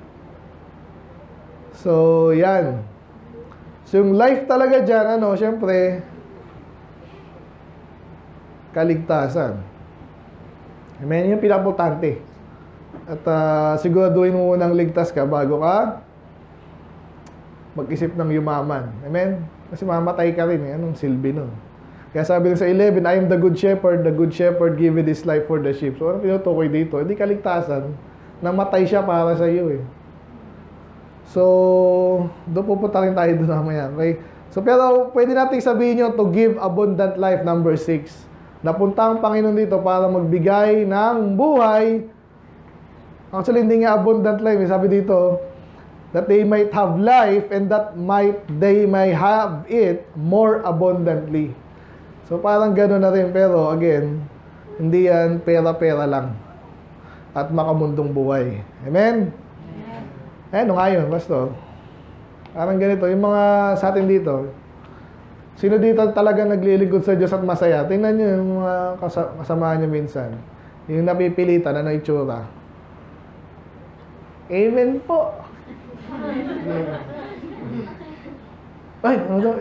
So, yan. So, yung life talaga dyan, ano, syempre, kaligtasan. Amen, yung pinaputante. At uh, siguraduhin mo munang ligtas ka bago ka mag-isip ng yumaman. Amen? Kasi mamatay ka rin. Eh. Anong silbi nun? Kaya sabi sa eleven, I am the good shepherd. The good shepherd giveth his life for the sheep. So, anong tinutukoy dito? Hindi kaligtasan. Namatay siya para sa iyo eh. So, doon pupunta rin tayo doon mamaya. Okay? So, pero pwede natin sabihin nyo to give abundant life, number six. Napunta ang Panginoon dito para magbigay ng buhay. Actually, hindi nga abundant life. Sabi dito, that they might have life and that might they may have it more abundantly. So, parang gano'n na rin. Pero, again, hindi yan pera-pera lang. At makamundong buhay. Amen? Amen. Eh, no nga yun, Pastor. Parang ganito. Yung mga sa atin dito, sino dito talaga naglilingkod sa Diyos at masaya? Tingnan nyo yung mga kasama nyo minsan. Yung napipilitan na na itsura. Amen po. Ay, ano daw?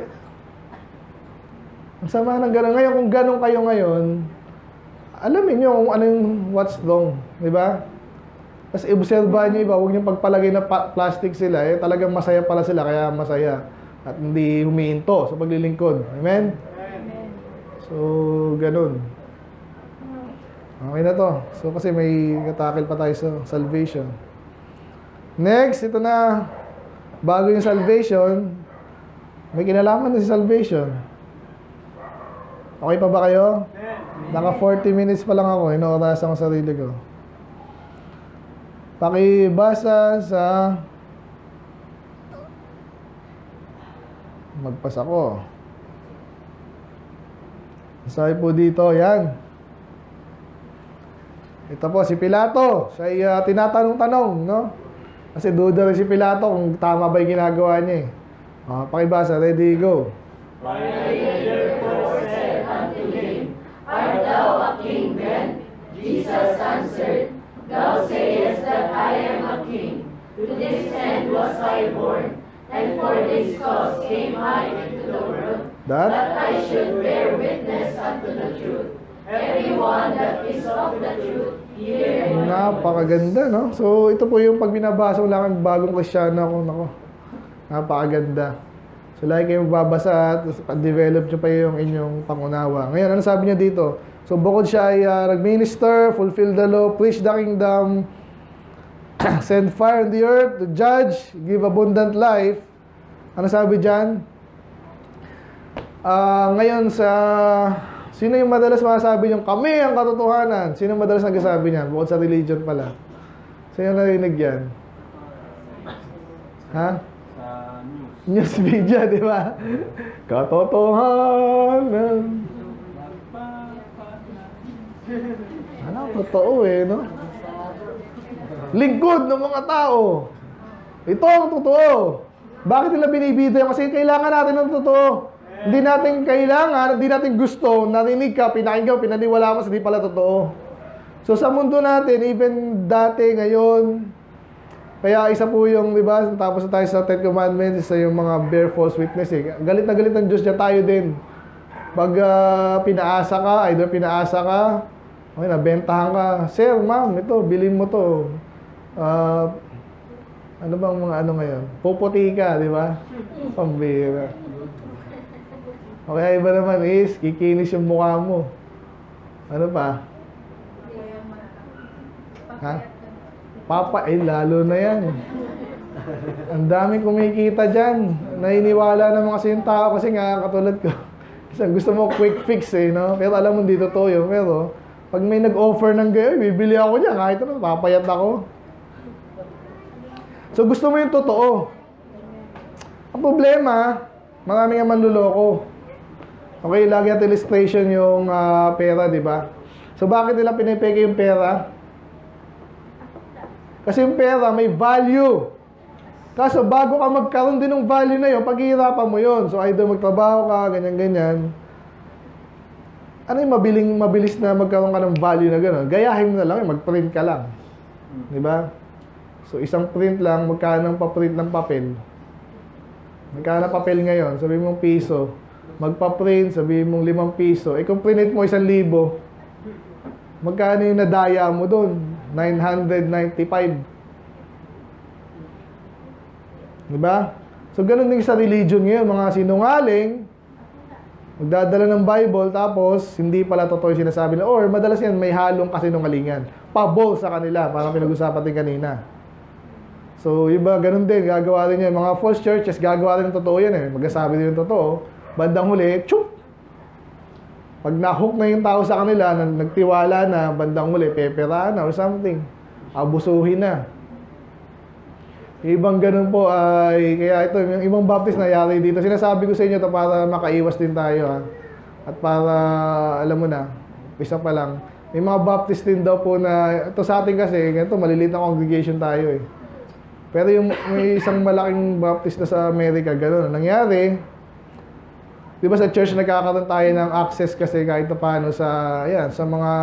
Ang sama ng gano'n. Ngayon, kung gano'n kayo ngayon, alamin nyo kung ano yung what's wrong. Di ba? Tapos i-obserbahan nyo iba, huwag nyo pagpalagay na plastic sila. Eh, talagang masaya pala sila, kaya masaya. At hindi humihinto sa paglilingkod. Amen? Amen. So, ganun. Okay na to. So, kasi may katakil pa tayo sa salvation. Next, ito na. Bago yung salvation, may kinalaman na si salvation. Okay pa ba kayo? Naka forty minutes pa lang ako. Inorasan ko sarili ko. Pakibasa sa... Magpasa ko. Sabi po dito, yan. Ito po, si Pilato. Siya uh, tinatanong-tanong, no? Kasi duda rin si Pilato kung tama ba yung ginagawa niya eh. Uh, pakibasa, ready, go. Pilate therefore said unto him, Art thou a king then? Jesus answered, Thou sayest that I am a king. To this end was I born. And for this cause came I into the world, That? that I should bear witness unto the truth. Everyone that is of the truth, hear it. Napakaganda, no? So, ito po yung pag binabasa ko lang ang bagong Kristyano ako. Nako. Napakaganda. So, lagi kayong magbabasa at develop nyo pa yung inyong pangunawa. Ngayon, ano sabi niya dito? So, bukod siya ay uh, nag-minister, fulfill the law, preach the kingdom, send fire on the earth to judge, give abundant life. Ano sabi dyan? Uh, ngayon sa... Sino yung madalas masasabi yung kami ang katotohanan? Sino madalas nagsasabi niyan? Bukod sa religion pala. Sino narinig yan? Ha? Sa news. News media, di ba? Katotohanan. Ano, totoo eh, no? Lingkod ng mga tao. Ito ang totoo. Bakit nila binibida? Kasi kailangan natin ng totoo. Hindi natin kailangan, hindi natin gusto, narinig ka, pinakinggan, pinaniwala mo, hindi pala totoo. So sa mundo natin, even dati, ngayon, kaya isa po yung, di ba, tapos na tayo sa Ten Commandments, isa yung mga bear false witness eh. Galit na galit ng Diyos niya, tayo din. Pag uh, pinaasa ka, either pinaasa ka, okay, nabentahan ka, sir, ma'am, ito, bilhin mo to. Uh, ano bang mga ano ngayon? Puputi ka, di ba? Pambira. Okay, iba naman is, kikinis yung mukha mo. Ano pa? Ha? Papa, eh, lalo na yan. Ang daming kumikita dyan. Nainiwala naman kasi yung tao kasi nga, katulad ko. Kasi gusto mo quick fix eh, no? Pero alam mo, dito to yun. Pero, pag may nag-offer ng gayo, bibili ako niya. Kahit ano, papayat ako. So, gusto mo yung totoo. Ang problema, marami nga manluloko. Okay, lagi at illustration yung uh, pera, di ba? So, bakit nila pinipeke yung pera? Kasi yung pera may value. Kaso, bago ka magkaroon din ng value na yun, paghihirapan mo yun. So, either magtrabaho ka, ganyan-ganyan. Ano yung mabiling, mabilis na magkaroon ka ng value na gano'n? Gayahin mo na lang, mag-print ka lang. Di ba? So, isang print lang, magkano ng pa-print ng papel? Magkano papel ngayon? Sabihin mong piso. Magpa-print, sabihin mong limang piso. Eh kung print mo isang libo, magkano yung nadaya mo doon? nine hundred ninety-five. Diba? So ganun din sa religion ngayon, mga sinungaling, magdadala ng Bible, tapos hindi pala totoo yung sinasabi nila. Or madalas yan, may halong kasinungalingan. Pabol sa kanila, parang pinag-usapan din kanina. So iba, ganun din, gagawa rin yan. Mga false churches, gagawa rin ng totoo yan eh. Magsasabi din yung totoo. Bandang huli, tsup! Pag na-hook na yung tao sa kanila, nagtiwala na, bandang huli, pepera na or something. Abusuhin na. Ibang ganun po ay, kaya ito, yung ibang baptist na yari dito. Sinasabi ko sa inyo ito para makaiwas din tayo. Ha? At para, alam mo na, isa pa lang. May mga baptist din daw po na, ito sa atin kasi, ganito, maliliit na congregation tayo eh. Pero yung may isang malaking baptist na sa Amerika, ganun. Nangyari, di ba sa church nagkakaroon tayo ng access kasi kahit na paano sa, ayan, sa mga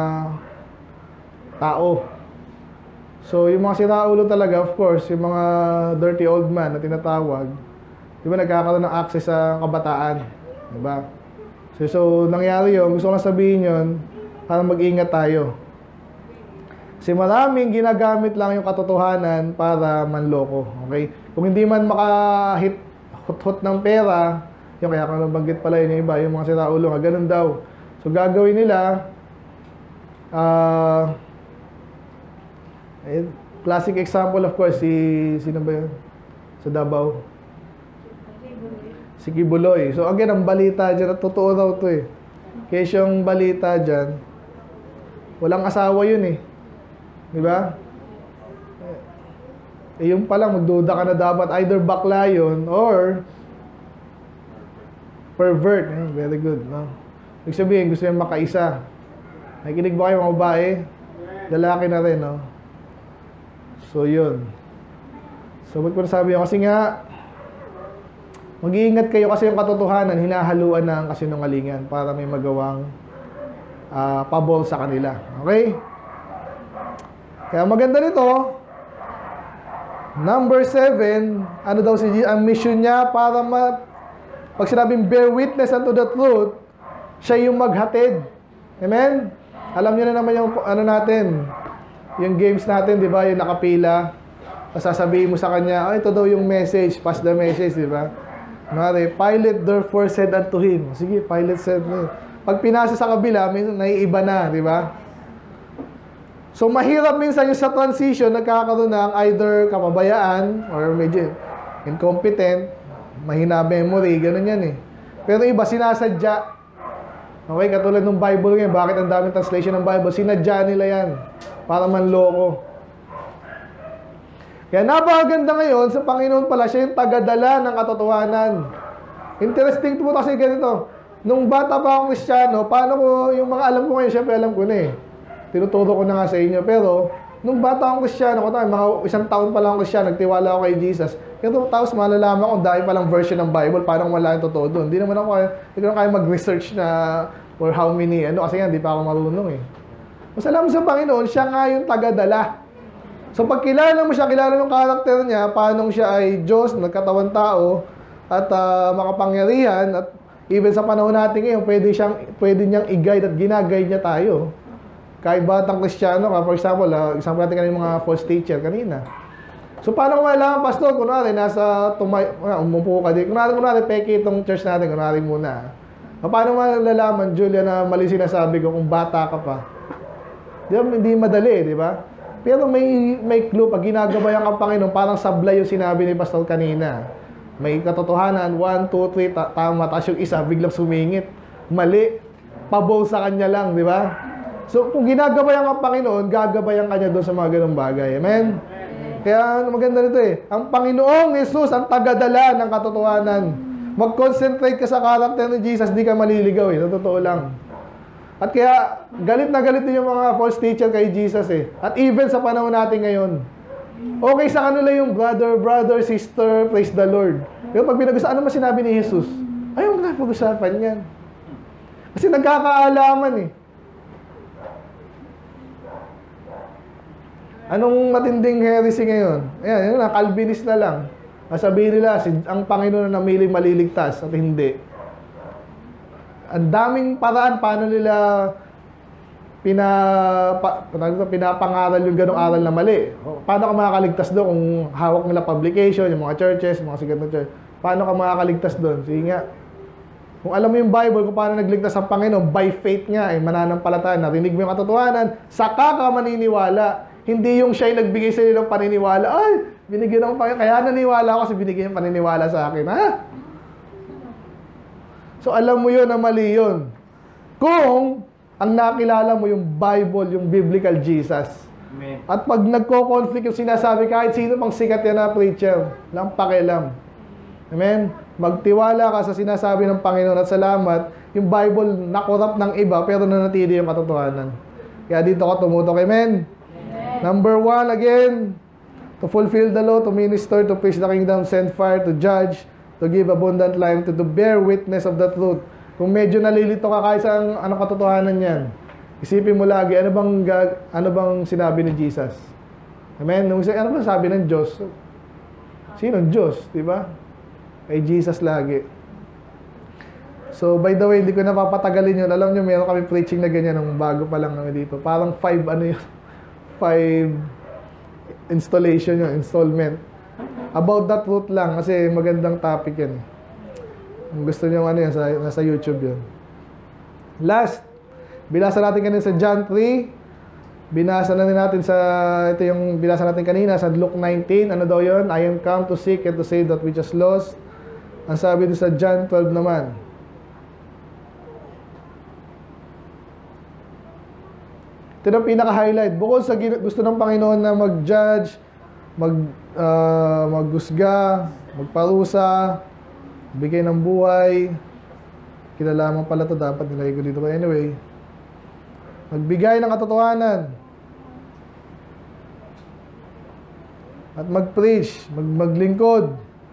tao. So, yung mga siraulo talaga, of course, yung mga dirty old man na tinatawag, di ba nagkakaroon ng access sa kabataan. Di ba? So, so, nangyari yun, gusto ko lang sabihin yun, para mag-ingat tayo. Kasi maraming ginagamit lang yung katotohanan para manloko. Okay? Kung hindi man makahit hot-hot ng pera, yung kaya kung nabanggit pala yun yung iba, yung mga siraulo nga, ganun daw. So, gagawin nila, ah, uh, eh, classic example of course, si, sino ba yun? Sa Davao? Si Kibuloy. So, again, ang balita dyan, at totoo daw to eh. Kaya yung balita dyan, walang asawa yun eh. Di ba? Eh, yung pala, magduda ka na dapat either bakla yun or pervert. Eh, very good, no? Ibig sabihin, gusto niya makaisa. Nakikinig ba kayo mga babae? Lalaki na rin, no? So, yun. So, ba't ko nasabi yun? Kasi nga, mag-iingat kayo kasi yung katotohanan, hinahaluan ng kasinungalingan para may magawang uh, pabol sa kanila. Okay? Kaya maganda nito, number seven, ano daw si ang mission niya para ma pag sinabing bear witness unto the truth, siya yung maghatid. Amen? Alam niyo na naman yung ano natin, yung games natin, di ba? Yung nakapila. sasabihin mo sa kanya, oh, ito daw yung message, pass the message, di ba? Kunwari, Pilate therefore said unto him. Sige, Pilate said, pag pinasa sa kabila, minsan naiiba na, di ba? So, mahirap minsan yung sa transition, nagkakaroon ng either kapabayaan or medyo incompetent, mahina memory, ganun yan eh. Pero iba, sinasadya. Okay, katulad ng Bible ngayon, bakit ang daming translation ng Bible? Sinadya nila yan para manloko. Kaya napakaganda ngayon, sa Panginoon pala, siya yung tagadala ng katotohanan. Interesting po kasi ganito. Nung bata pa akong Kristiyano, paano ko, yung mga alam ko ngayon, syempre alam ko na eh. Tinuturo ko na nga sa inyo. Pero, nung bata akong Kristiyano, ko tayo, mga isang taon pa lang akong Kristiyano, nagtiwala ako kay Jesus. Kaya tapos malalaman ko, dahil palang version ng Bible, paano ko malaking totoo doon. Hindi naman ako, hindi ko na kaya mag-research na or how many, ano, kasi nga, hindi pa ako marunong eh. Masalamat sa Panginoon, siya nga yung tagadala. So, pag kilala mo siya, kilala ng karakter niya, paano siya ay Diyos, nagkatawan tao, at uh, makapangyarihan, at even sa panahon natin ngayon, pwede, siyang, pwede niyang i-guide at gina-guide niya tayo. Kahit batang Kristiyano ka, for example, uh, example natin kanina mga false teacher kanina. So, paano ko malaman, Pastor? Kunwari, nasa tumay, uh, umupo ka din. Kunwari, kunwari, peke itong church natin, kunwari muna. Paano malalaman, Julia, na mali sinasabi ko kung bata ka pa? Di ba, hindi madali, di ba? Pero may, may clue, pag ginagabayan ka Panginoon, parang sablay yung sinabi ni Pastor kanina. May katotohanan, one, two, three, ta tama, tapos yung isa, biglang sumingit. Mali, pabow sa kanya lang, di ba? So, kung ginagabayan ka Panginoon, gagabayan ka niya doon sa mga ganung bagay. Amen? Kaya maganda nito eh. Ang Panginoong Jesus, ang tagadala ng katotohanan. Mag-concentrate ka sa karakter ni Jesus, di ka maliligaw eh. Totoo lang. At kaya, galit na galit din yung mga false teacher kay Jesus eh. At even sa panahon natin ngayon. Okay sa kanila yung brother, brother, sister, praise the Lord. Pero pag pinag-usapan, ano man sinabi ni Jesus? Ayaw na pag-usapan yan. Kasi nagkakaalaman eh. Anong matinding heresy ngayon? Ayan, yun na, Calvinist na lang. Sabihin nila, si, ang Panginoon na namiling maliligtas at hindi. Ang daming paraan paano nila pinapa, pinapangaral yung ganong aral na mali. Paano ka makakaligtas doon kung hawak nila publication, yung mga churches, mga sigat na church. Paano ka makakaligtas doon? Sige nga. Kung alam mo yung Bible, kung paano nagligtas ang Panginoon, by faith nga, eh, mananampalataya, narinig mo yung katotohanan, saka ka maniniwala. Hindi yung siya yung nagbigay sa inyo ng paniniwala. Ay, binigyan ng Panginoon. Kaya naniwala ako kasi binigyan ng paniniwala sa akin. Ha? So, alam mo yun na mali yun. Kung ang nakilala mo yung Bible, yung biblical Jesus. Amen. At pag nagko-conflict yung sinasabi, kahit sino pang sikat yan na preacher, lang pakialam. Amen? Magtiwala ka sa sinasabi ng Panginoon at salamat, yung Bible nakorap ng iba pero nanatili yung katotohanan. Kaya dito ka tumutok. Amen? Number one, again, to fulfill the law, to minister, to preach the kingdom, send fire, to judge, to give abundant life, to, to bear witness of the truth. Kung medyo nalilito ka kahit sa ano katotohanan yan, isipin mo lagi, ano bang, ano bang sinabi ni Jesus? Amen? Nung, ano bang sabi ng Diyos? Sinong Diyos? Diba? Kay Jesus lagi. So, by the way, hindi ko napapatagalin yun. Alam nyo, meron kami preaching na ganyan nung bago pa lang kami dito. Parang five, ano yun? Five installation yun, installment. About that truth lang, kasi magandang topic yan. Kung gusto nyo ano yan, sa, nasa YouTube yun. Last, binasa natin kanina sa John three. Binasa na natin sa, ito yung binasa natin kanina sa Luke nineteen. Ano daw yun? I am come to seek and to save that which is lost. Ang sabi din sa John twelve naman. Ito yung pinaka-highlight. Bukod sa gusto ng Panginoon na mag-judge, mag, uh, maghusga, magparusa, bigay ng buhay, kilalaman pala ito, dapat nilagay ko dito. But anyway, magbigay ng katotohanan, at mag-preach, mag maglingkod.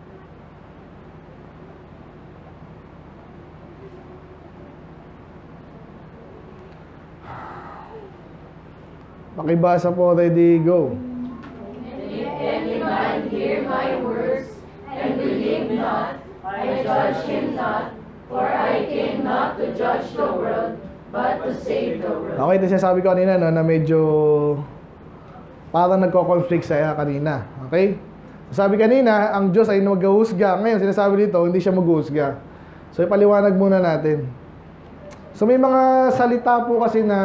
Pakibasa po, ready, go. And if any man hear my words, and believe not, I judge him not, for I came not to judge the world, but to save the world. Okay, ito siya sabi ko kanina, no, na medyo parang nagko-conflict saya kanina. Okay? Sabi kanina, ang Diyos ay mag-uhusga. Ngayon, sinasabi dito, hindi siya mag-uhusga. So, ipaliwanag muna natin. So, may mga salita po kasi na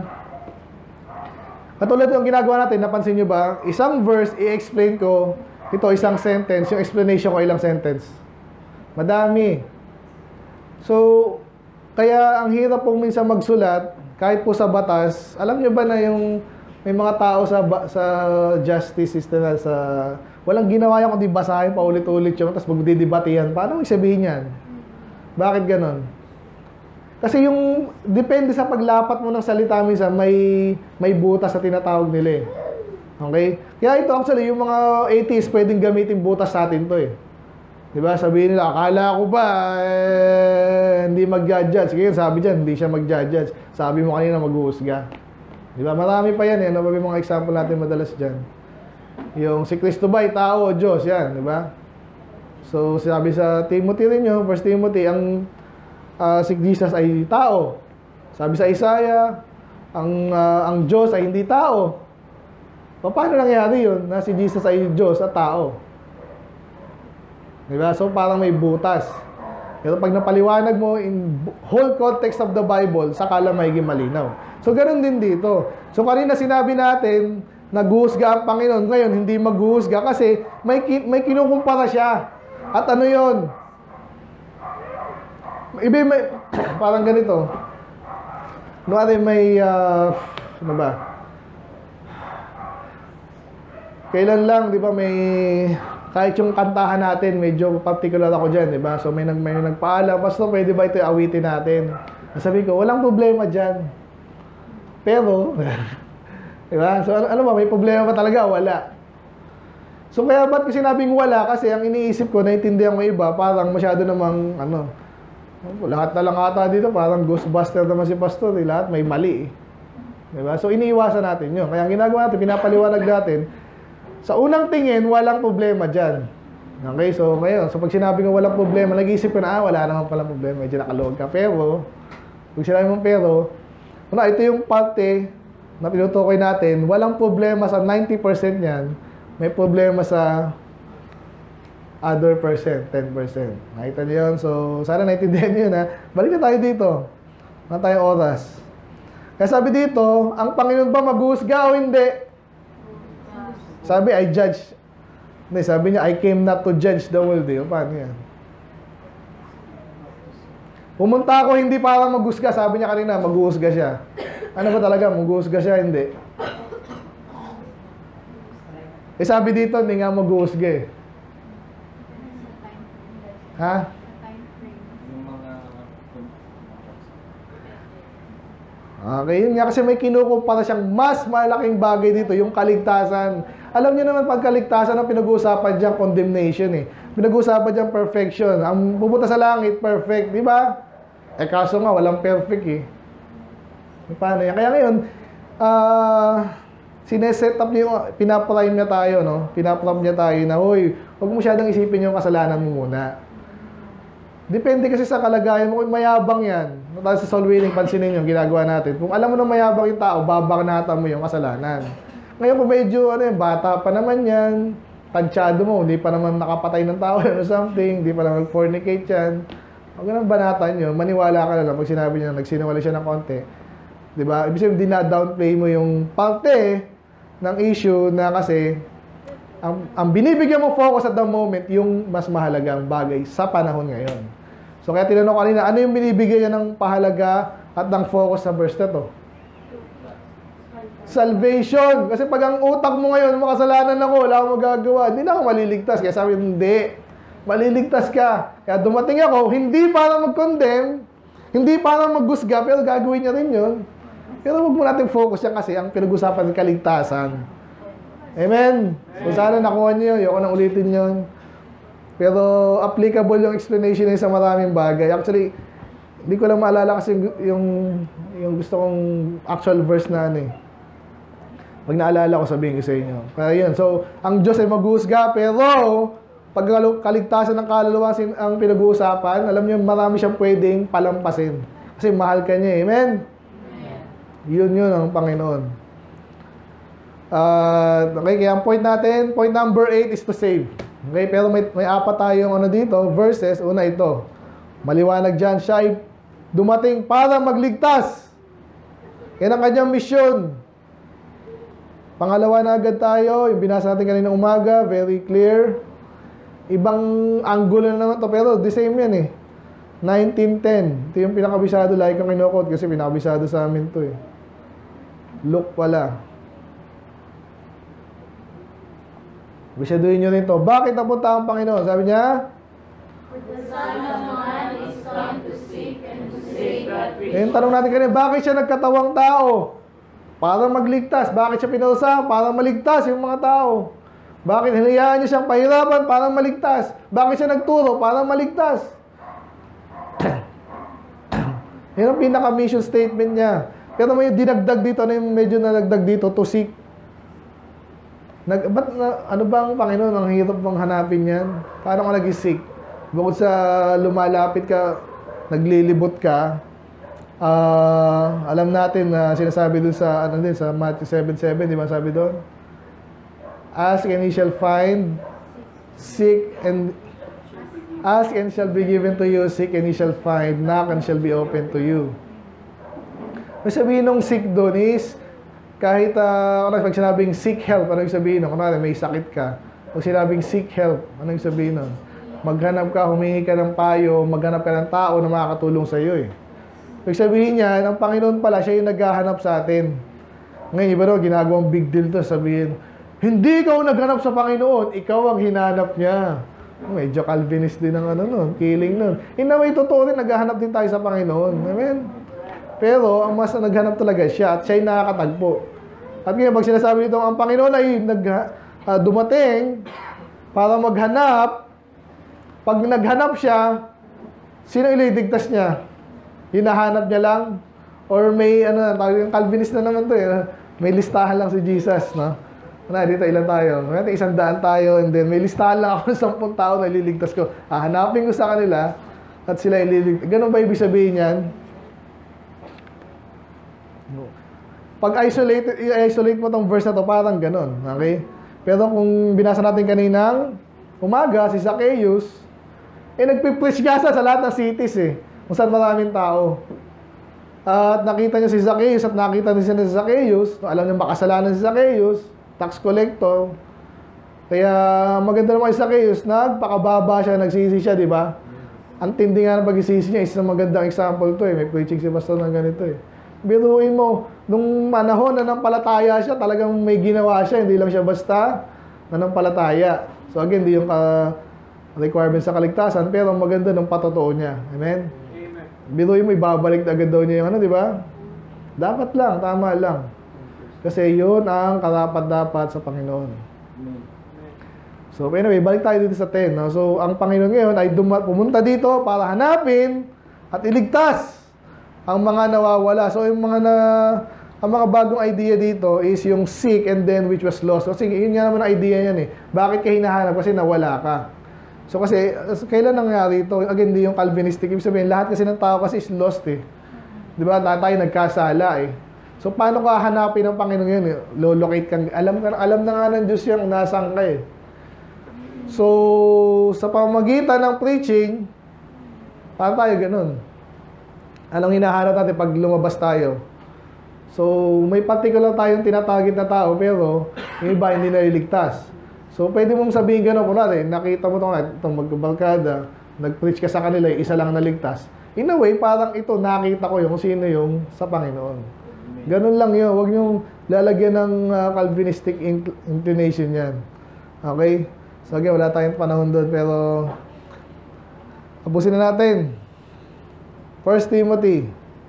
katulad yung ginagawa natin, napansin nyo ba? Isang verse, i-explain ko, ito, isang sentence. Yung explanation ko, ilang sentence. Madami. So, kaya ang hirap pong minsan magsulat, kahit po sa batas, alam nyo ba na yung may mga tao sa sa justice system na sa walang ginawa yan kundi basahin pa ulit-ulit yung tapos magdidebatihan. Paano sabihin yan? Bakit ganon? Kasi yung depende sa paglapat mo ng salita minsan may may butas sa tinatawag nila eh. Okay? Kaya ito actually yung mga atheists pwedeng gamitin butas sa atin to eh. 'Di ba? Sabihin nila akala ko ba eh, hindi mag-judge. Kaya sabi diyan hindi siya mag-judge. Sabi mo kanina mag-uusga. Di ba? Marami pa yan eh. Ano ba yung mga example natin madalas dyan? Yung si Kristo ba ay tao o Diyos? Yan, di ba? So, sabi sa Timothy rin yun, First Timothy, ang uh, si Jesus ay tao. Sabi sa Isaiah, ang, uh, ang Diyos ay hindi tao. So, paano nangyari yun na si Jesus ay Diyos at tao? Di ba? So, parang may butas. Pero pag napaliwanag mo in whole context of the Bible, sakala magiging malinaw. So, ganoon din dito. So, kanina sinabi natin, nag-uusga ang Panginoon. Ngayon, hindi mag-uusga kasi may, may kinukumpara siya. At ano yon? Iba may, parang ganito. Nuwari may, uh, ano ba? Kailan lang, di ba, may, kahit yung kantahan natin, medyo particular ako dyan, di ba? So, may, nag, may nagpaalam, Pastor, pwede ba ito awitin natin? Sabi ko, walang problema dyan. Pero, di ba? So, ano, ano ba? May problema ba talaga? Wala. So, kaya ba't ko sinabing wala? Kasi ang iniisip ko, naiintindihan ko iba, parang masyado namang, ano, lahat na lang ata dito, parang ghostbuster naman si Pastor, eh. Lahat may mali, eh. Di ba? So, iniiwasan natin yun. Kaya ang ginagawa natin, pinapaliwanag natin, sa unang tingin, walang problema dyan. Okay? So, ngayon, so pag sinabi ko walang problema, nag-iisip ko na, ah, wala naman palang problema, medyo nakaluwag ka. Pero, pag sinabi mo pero, ano, ito yung parte na tinutukoy natin, walang problema sa ninety percent yan, may problema sa other percent, ten percent. Nakita niyo yun? So, sana naintindihan niyo yun, ha? Balik na tayo dito. Na tayo oras. Kaya sabi dito, ang Panginoon ba mag-uusga o hindi? Sabi, I judge. Hindi, sabi niya, I came not to judge the world. Eh. Paano yan? Pumunta ako hindi para mag-usga. Sabi niya kanina, mag-uusga siya. Ano ba talaga? Mag-uusga siya? Hindi. Eh sabi dito, hindi nga mag-uusga eh. Ha? Okay, yun nga kasi may kinukumpara siyang mas malaking bagay dito, yung kaligtasan. Alam niyo naman pag kaligtasan, ang pinag-uusapan dyan, condemnation eh. Pinag-uusapan dyan, perfection. Ang pupunta sa langit, perfect, di ba? Eh kaso nga, walang perfect eh. Paano yan? Kaya ngayon, uh, sineset up niyo, pinaprime niya tayo, no? Pinaprime niya tayo na, hoy, huwag mo masyadong isipin yung kasalanan mo muna. Depende kasi sa kalagayan mo. Kung mayabang yan, sa soul winning, pansinin yung ginagawa natin. Kung alam mo na mayabang yung tao, babagnatan mo yung kasalanan. Ngayon kung medyo, ano yan, bata pa naman yan, tansyado mo, hindi pa naman nakapatay ng tao or something, hindi pa naman fornicate yan, huwag nang banatan nyo, maniwala ka na lang. Pag sinabi niya, nagsinawala siya ng konti. Diba? Ibig sabihin, dina-downplay mo yung parte ng issue na kasi, ang, ang binibigyan mo focus at the moment, yung mas mahalagang bagay sa panahon ngayon. So, kaya tinanong ko kanina, ano yung binibigay niya ng pahalaga at ng focus sa verse na to? Salvation. Kasi pag ang utak mo ngayon, makasalanan ako, wala akong magagawa, hindi na ako maliligtas. Kaya sabi, hindi. Maliligtas ka. Kaya dumating ako, hindi para mag-condemn, hindi para mag-gusga, pero gagawin niya rin yun. Pero huwag mo natin focus yan kasi ang pinag-usapan ng kaligtasan. Amen? So, sana nakuha niyo yun. Ayoko nang ulitin yun. Pero applicable yung explanation niya sa maraming bagay. Actually, hindi ko lang maalala kasi yung, yung, yung gusto kong actual verse na ano eh. Pag naalala ko, sabihin ko sa inyo. Kaya yun. So, ang Diyos ay mag-uusga, pero pag kaligtasan ng kaluluwa ang pinag-uusapan, alam niyo, marami siyang pwedeng palampasin. Kasi mahal ka niya. Amen? Amen. Yun yun ang Panginoon. Uh, okay, kaya ang point natin, point number eight is to save. Okay, pero may, may apat tayong ano dito, verses. Una ito, maliwanag dyan, siya ay dumating para magligtas. Yan ang kanyang misyon. Pangalawa na agad tayo, yung binasa natin kanina umaga, very clear. Ibang angulo na naman to, pero the same yan eh. nineteen ten. Ito yung pinakabisado, like ang kinukot kasi pinakabisado sa amin to eh. Look pala. Bisaduhin nyo rin to. Bakit napunta ang Panginoon? Sabi niya, The Son of Man is come to seek and to save that which eh, tanong natin kanina, bakit siya nagkatawang tao? Para magligtas. Bakit siya pinusa? Para maligtas yung mga tao. Bakit hinayaan niya siyang pahirapan? Para maligtas. Bakit siya nagturo? Para maligtas. Yan ang pinaka-mission statement niya. Pero may dinagdag dito, ano yung medyo nalagdag dito? To seek. Nag, ba't na, ano ba ang Panginoon? Ang hirap bang hanapin yan? Paano ka nag-seek? Bukod sa lumalapit ka, naglilibot ka, uh, alam natin na uh, sinasabi dun sa, ano din, sa Matthew seven seven, di ba sabi doon? Ask and ye shall find, seek and, ask and shall be given to you, seek and ye shall find, knock and shall be open to you. May sabihin nung seek doon is, kahit, uh, pag sinabing seek help, ano yung sabihin nun? Kunwari, may sakit ka. Pag sinabing seek help, ano yung sabihin nun? Maghanap ka, humingi ka ng payo, maghanap ka ng tao na makakatulong sa iyo eh. Pag sabihin niya, ang Panginoon pala, siya yung naghahanap sa atin. Ngayon, iba daw, ginagawang big deal to, sabihin, hindi ikaw naghanap sa Panginoon, ikaw ang hinanap niya. Medyo Calvinist din ang ano nun, killing nun. Inaway, totoo rin, naghahanap din tayo sa Panginoon. Amen? Pero, ang mas naghanap talaga siya, at siya yung nakakatagpo. At ngayon, pag sinasabi nito, ang Panginoon ay nag, uh, dumating para maghanap. Pag naghanap siya, sino ililigtas niya? Hinahanap niya lang? Or may, ano, yung Calvinist na naman to eh, may listahan lang si Jesus, no? Na, dito ilan tayo? May isang daan tayo, and then may listahan lang ako ng sampung tao na ililigtas ko. Hahanapin ko sa kanila, at sila ililigtas. Ganun ba ibig sabihin yan? Pag isolate, i-isolate mo tong verse na to, parang ganun, okay? Pero kung binasa natin kaninang umaga, si Zacchaeus, eh nagpipreach nga sa lahat ng cities eh, kung saan maraming tao. At nakita niya si Zacchaeus, at nakita niya si Zacchaeus, alam niya makasalanan si Zacchaeus, tax collector. Kaya maganda naman si Zacchaeus, nagpakababa siya, nagsisi siya, di ba? Ang tindi nga ng pag-isisi niya, isang magandang example to eh, may preaching si pastor ng ganito eh. Biruin mo, nung panahon na nampalataya siya, talagang may ginawa siya, hindi lang siya basta nanampalataya. So again, hindi yung uh, requirement sa kaligtasan, pero maganda nung patotoo niya. Amen? Amen. Biruin mo, ibabalik agad daw niya yung ano, di ba? Dapat lang, tama lang. Kasi yun ang karapat-dapat sa Panginoon. So anyway, balik tayo dito sa ten. No? So ang Panginoon ngayon ay pumunta dito para hanapin at iligtas ang mga nawawala. So, yung mga na, ang mga bagong idea dito is yung seek and then which was lost. Kasi yun nga naman ang idea yan eh. Bakit ka hinahanap? Kasi nawala ka. So, kasi, kailan nangyari ito? Again, hindi yung Calvinistic. Ibig sabihin, lahat kasi ng tao kasi is lost eh. Di ba? Lahat tayo nagkasala eh. So, paano ka hanapin ng Panginoon yun? Eh? Lolocate kang, alam, alam na nga ng Diyos yan, nasaan ka eh. So, sa pamamagitan ng preaching, paano tayo ganun? Anong hinahanap natin pag lumabas tayo? So, may particular tayong tinatarget na tao, pero yung iba hindi naliligtas. So, pwede mong sabihin gano'n, kunwari, nakita mo ito, itong magkabalkada, nag-preach ka sa kanila, isa lang naligtas. In a way, parang ito, nakita ko yung sino yung sa Panginoon. Ganun lang yun. Huwag niyong lalagyan ng uh, Calvinistic inclination yan. Okay? So, again, wala tayong panahon doon, pero tapusin na natin. First Timothy.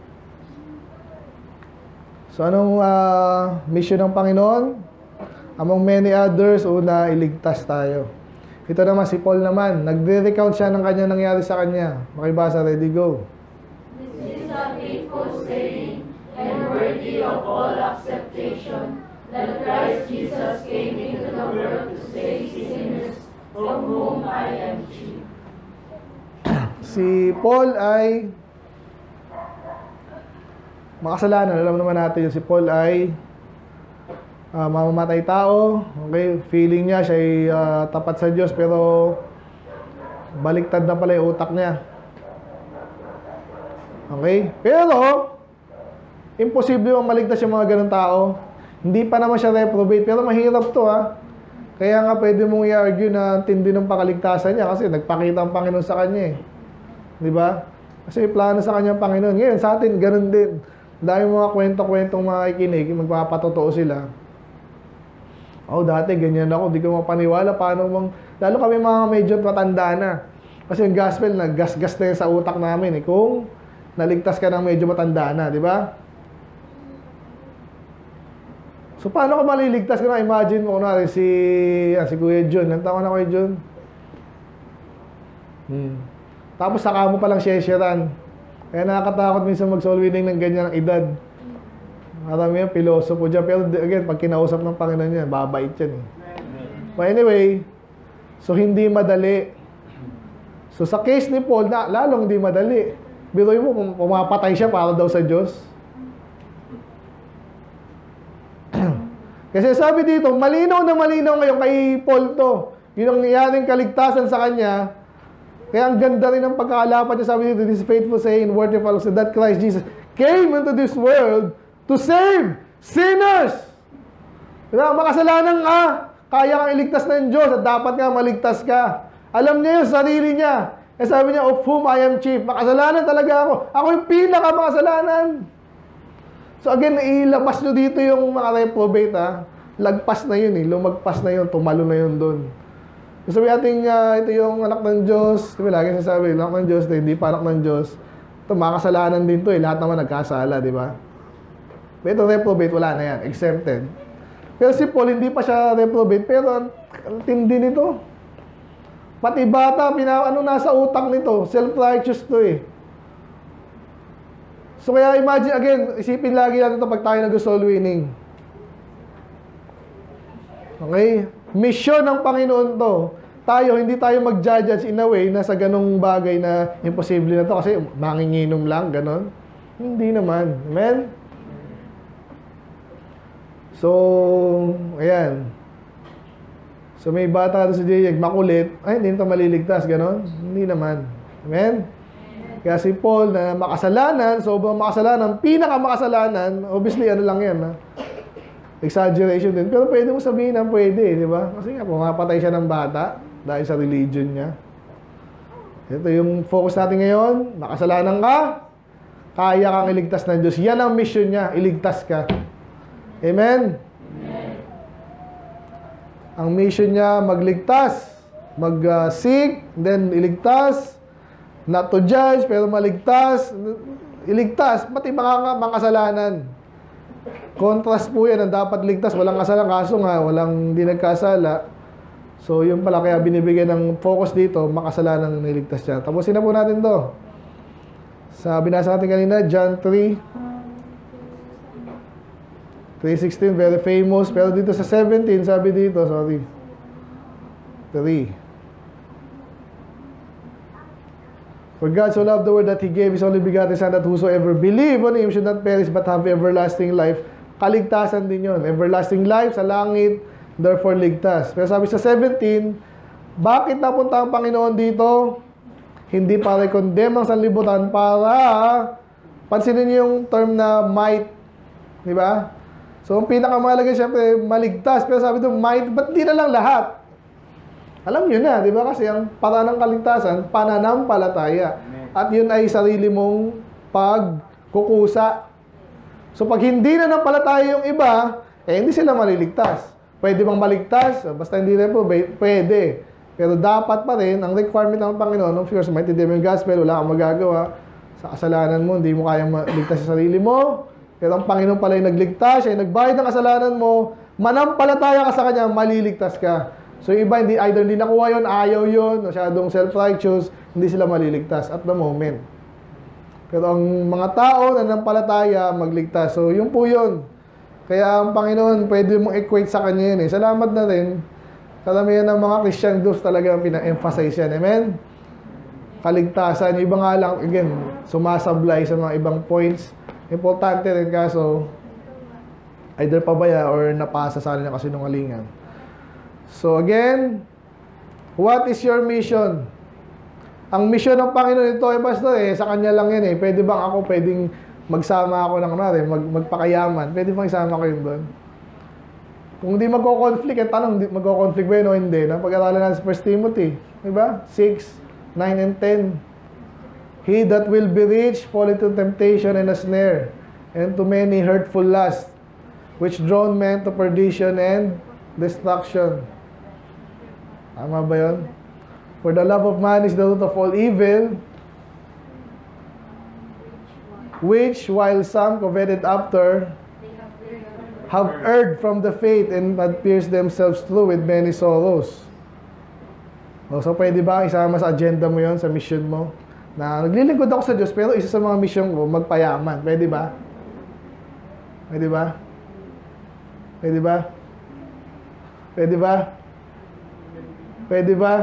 So, anong uh, mission ng Panginoon? Among many others, una, iligtas tayo. Ito naman, si Paul naman. Nagre-recount siya ng kanya nangyari sa kanya. Makibasa, ready, go. This is a faithful saying, and worthy of all acceptation, that Christ Jesus came into the world to save sinners, of whom I am chief. Si Paul ay makasalanan. Alam naman natin yun. Si Paul ay uh, mamamatay tao, okay, feeling niya siya ay uh, tapat sa Diyos, pero baliktad na pala yung utak niya. Okay? Pero, imposible mong maligtas yung mga ganun tao. Hindi pa naman siya reprobate, pero mahirap to ha. Kaya nga pwede mong i-argue na tindi ng pakaligtasan niya kasi nagpakita ang Panginoon sa kanya eh. Di ba? Kasi may plano sa kanya ang Panginoon. Ngayon, sa atin, ganun din. Dahil mga kwento-kwentong makikinig, magpapatotoo sila. Oh, dati ganyan ako, di ko mapaniwala. Paano mong... Lalo kami mga medyo matanda na. Kasi yung gospel, naggasgas na yun sa utak namin eh. Kung naligtas ka ng medyo matanda na, di ba? So, paano ka maliligtas ka na? Imagine mo, kunwari, si, ah, si Kuya John. Ilan taon na Kuya John? Hmm. Tapos, saka mo palang shesheran. Kaya nakakatakot minsan mag-soul winning ng ganyan ng edad. Marami yan, pilosopo dyan. Pero again, pag kinausap ng Panginoon yan, babait yan eh. But anyway, so hindi madali. So, sa case ni Paul, na, lalong hindi madali. Biruin mo, pumapatay siya para daw sa Diyos. Kasi sabi dito, malinaw na malinaw ngayon kay Paul to. Yun ang nangyaring kaligtasan sa kanya. Kaya ang ganda rin ng pagkakalapat niya. Sabi dito, this faithful saying, worthy of all, that Christ Jesus came into this world to save sinners. Diba? Makasalanan ka. Kaya kang iligtas ng Diyos at dapat nga maligtas ka. Alam niya yung sarili niya. Eh sabi niya, of whom I am chief. Makasalanan talaga ako. Ako yung pinaka-makasalanan. So again, ilabas nyo dito yung mga reprobate ha. Lagpas na yun eh. Lumagpas na yun. Tumalo na yun doon. So sabi natin, uh, ito yung anak ng Diyos. Diba lagi sasabi, anak ng Diyos, hindi pa anak ng Diyos. Ito, makasalanan din to eh. Lahat naman nagkasala, di ba? Pero reprobate, wala na yan. Exempted. Pero si Paul, hindi pa siya reprobate. Pero ang tindi nito. Pati bata, pina, ano nasa utak nito? Self-righteous to eh. So kaya imagine, again, isipin lagi natin ito pag tayo nag-soul winning. Okay? Mission ng Panginoon to. Tayo, hindi tayo mag-judge in a way na sa ganong bagay na imposible na to kasi manginginom lang, ganon. Hindi naman. Amen? So, ayan. So may bata sa J J, makulit, ay hindi ito maliligtas, ganon. Hindi naman. Amen? Kaya si Paul na makasalanan, sobrang makasalanan, pinaka-makasalanan, obviously ano lang yan, ha? Exaggeration din. Pero pwede mo sabihin na pwede, di ba? Kasi nga, pumapatay siya ng bata dahil sa religion niya. Ito yung focus natin ngayon. Makasalanan ka, kaya kang iligtas ng Diyos. Yan ang mission niya, iligtas ka. Amen? Amen. Ang mission niya, magligtas, mag-seek, uh, then iligtas, not to judge, pero maligtas, iligtas, pati mga, mga kasalanan. Contrast po yan, ang dapat ligtas, walang kasalang kaso nga, walang di nagkasala. So, yun pala, kaya binibigyan ng focus dito, makasalanan ng niligtas siya. Tapusin na po natin to. Sa binasa natin kanina, John three. three sixteen, very famous. Pero dito sa seventeen, sabi dito, sorry. three. For God so loved the world that He gave His only begotten Son, that whosoever believe on Him should not perish but have everlasting life. Kaligtasan din yun. Everlasting life sa langit, therefore ligtas. Pero sabi sa seventeen, bakit napunta ang Panginoon dito? Hindi para i-condemn ang sanlibutan, para pansinin niyo yung term na might. Di ba? So, ang pinakamahalaga siyempre, maligtas. Pero sabi doon, might, ba't di na lang lahat? Alam nyo na, di ba? Kasi ang paraan ng kaligtasan, pananampalataya. At yun ay sarili mong pagkukusa. So, pag hindi na nampalataya yung iba, eh, hindi sila maliligtas. Pwede bang maligtas? Basta hindi rin po, pwede. Pero dapat pa rin, ang requirement ng Panginoon, of course, maintindihan mo yung gospel, wala kang magagawa. Sa kasalanan mo, hindi mo kayang maligtas sa sarili mo. Pero ang Panginoon pala yung nagligtas, siya yung nagbayad ng kasalanan mo, manampalataya ka sa Kanya, maliligtas ka. So, iba, hindi, either hindi nakuha yun, ayaw yun, masyadong self-righteous, hindi sila maliligtas at the moment. Pero ang mga tao na nampalataya, magligtas. So, yun po yun. Kaya ang Panginoon, pwede mong equate sa Kanya yun eh. Salamat na rin. Karamihan ng mga Christian groups talaga pina-emphasize yan. Amen? Kaligtasan. Yung iba nga lang, again, sumasablay sa mga ibang points. Importante rin kaso, either pabaya or napasa sa kanilang kasinungalingan. So again, what is your mission? Ang mission ng Panginoon ito, eh, Pastor, eh, sa Kanya lang yan eh. Pwede bang ako, pwedeng magsama ako ng kunwari, mag, magpakayaman? Pwede bang isama ko yun doon? Kung hindi magko-conflict, ang tanong, magko-conflict ba yun o hindi? Napag-aralan natin sa First Timothy, diba? six, nine, and ten. He that will be rich fall into temptation and a snare, and to many hurtful lusts, which drawn men to perdition and destruction. Tama ba yun? For the love of man is the root of all evil, which while some coveted after, have erred from the faith and had pierced themselves through with many sorrows. O, so pwede ba isama sa agenda mo yon, sa mission mo? Na naglilingkod ako sa Diyos, pero isa sa mga mission ko, magpayaman. Pwede ba? Pwede ba? Pwede ba? Pwede ba? Pwede ba?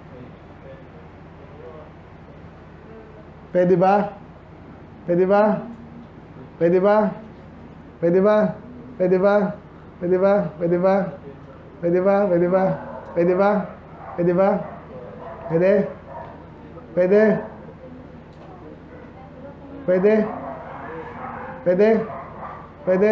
Pwede ba? Pwede ba? Pwede ba? Pwede ba? Pwede ba? Pwede ba? Pwede ba? Pwede ba? Pwede ba? Pwede ba? Pwede ba? Pwede? Pwede? Pwede? Pwede? Pwede?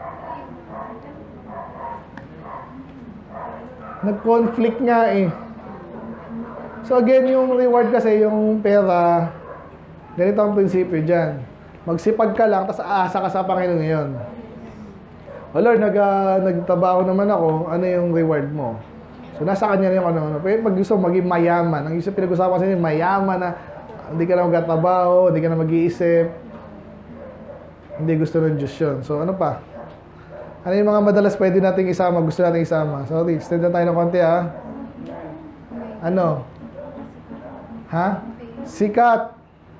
Nag-conflict nga eh. So again, yung reward kasi, yung pera, ganito ang prinsipyo dyan. Magsipag ka lang, tapos aasa ka sa Panginoon ngayon. O Lord, nag, uh, nagtrabaho naman ako, ano yung reward mo? So nasa kanya na yung ano-ano. Pero pag gusto maging mayaman, ang isip pinag-usapan sa inyo, mayaman na hindi ka na magtatrabaho, hindi ka na mag-iisip, hindi gusto ng Diyos yun. So ano pa? Ano yung mga madalas pwede nating isama, gusto nating isama? Sorry, extend na tayo ng konti ha. Ano? Ha? Sikat.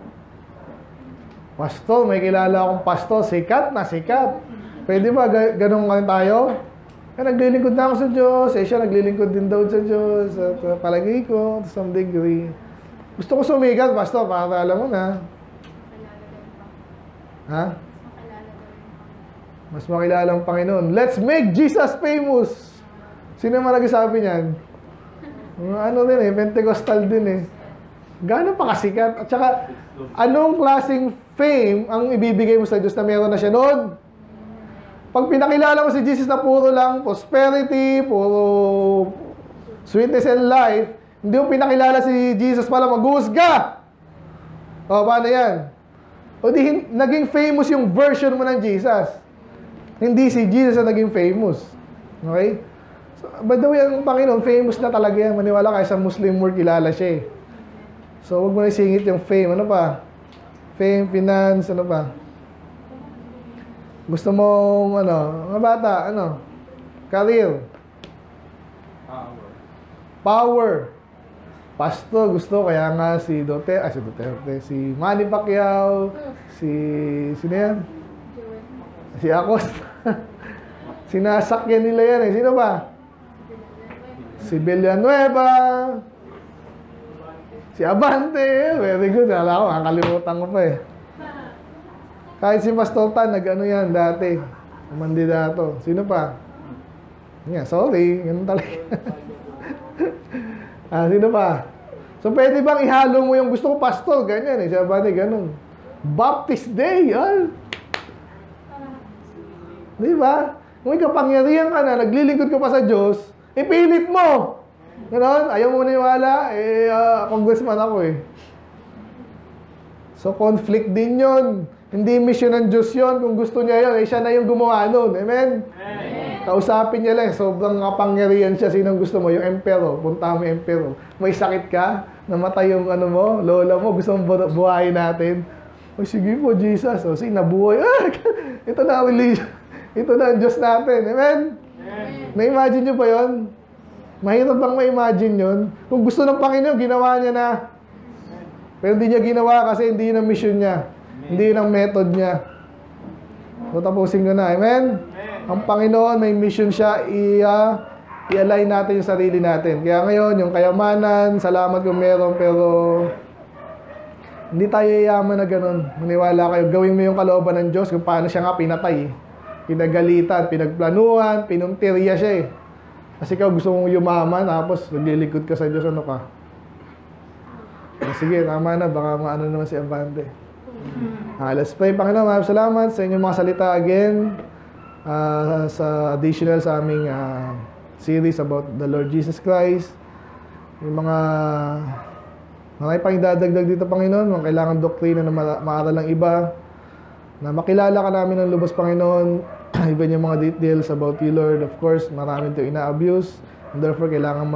Pastor, may kilala akong pastor, sikat na sikat. Pwede ba ganun ka tayo? Eh, naglilingkod na ako sa Diyos. Eh, siya naglilingkod din daw sa Diyos. At uh, palagi ko, to some degree. Gusto ko sumikat, pastor, para alam mo na. Ha? Mas makilala ang Panginoon. Let's make Jesus famous. Sino naman nagsasabi niyan? Ano din eh, Pentecostal din eh. Gano'n pa kasikat? At saka, anong klaseng fame ang ibibigay mo sa Diyos na meron na siya noon? Pag pinakilala mo si Jesus na puro lang prosperity, puro sweetness and life, hindi mo pinakilala si Jesus pala mag-uusga. O, paano yan? O di, naging famous yung version mo ng Jesus. Hindi si Jesus ang naging famous. Okay? So, by the way, ang Panginoon, famous na talaga yan. Maniwala kayo sa Muslim world, kilala siya eh. So, huwag mo na isingit yung fame. Ano pa? Fame, finance, ano pa? Gusto mong, ano, mga bata, ano? Career. Power. Power. Pastor, gusto, kaya nga si Duterte, ah, si Duterte, si Manny Pacquiao, si, sino yan? Si Acosta. Sinasakyan nila yan eh. Sino ba? Si Villanueva. Si Abante. Very good. Alam ko, nakalimutan ko pa eh. Kahit si Pastor Tan, nag-ano yan dati. Mandidato. Sino pa? Yeah, sorry. Ganun talaga. ah, sino pa? So, pwede bang ihalo mo yung gusto ko, Pastor? Ganyan eh. Si Abante, ganun. Baptist Day. Ah. Di ba? Kung may kapangyarihan ka na, naglilingkod ka pa sa Diyos, ipilit mo. Ganon? Ayaw mo maniwala? Eh, uh, congressman ako eh. So, conflict din yun. Hindi mission ng Diyos yun. Kung gusto niya yun, eh, siya na yung gumawa nun. Amen? Amen. Kausapin niya lang. Sobrang kapangyarihan siya. Sinong gusto mo? Yung emperor. Punta mo yung emperor. May sakit ka? Namatay yung ano mo, lola mo. Gusto mong buhayin natin? O, sige po, Jesus. O, sige, nabuhay. Ah, ito na religion. Ito na ang Diyos natin. Amen? Amen. Na-imagine nyo ba yun? Mahirap bang ma-imagine yun? Kung gusto ng Panginoon, ginawa niya na. Pero hindi niya ginawa kasi hindi yun ang mission niya. Amen. Hindi yun ang method niya. So, tapusin ko na. Amen? Amen. Ang Panginoon, may mission siya. I, uh, i-align natin yung sarili natin. Kaya ngayon, yung kayamanan, salamat kung meron, pero hindi tayo yayaman na ganun. Maniwala kayo. Gawin mo yung kalooban ng Diyos kung paano siya nga pinatay. pinagalitan, pinagplanuhan, pinuntirya siya eh. Kasi ikaw gusto mong yumaman, tapos naglilikod ka sa Diyos, ano ka? Ah, sige, tama na, baka maano naman si Avante. Ah, let's pray. Panginoon, maraming salamat sa inyong mga salita again, ah, sa additional sa aming ah, series about the Lord Jesus Christ. Yung mga marami pang idadagdag dito, Panginoon, mga kailangan doktrina na ma- maaral ng iba, na makilala ka namin ng lubos, Panginoon, even yung mga details about you, Lord. Of course, marami ito ina-abuse, and therefore, kailangan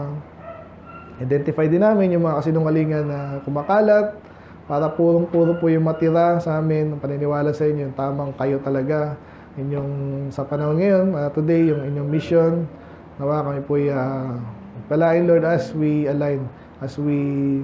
ma-identify din namin yung mga kasinungalingan na kumakalat, para purong-puro po yung matira sa amin, ang paniniwala sa inyo, yung tamang kayo talaga, inyong sa panahon ngayon, uh, today, yung inyong mission, nawa kami po yung uh, palain, Lord, as we align, as we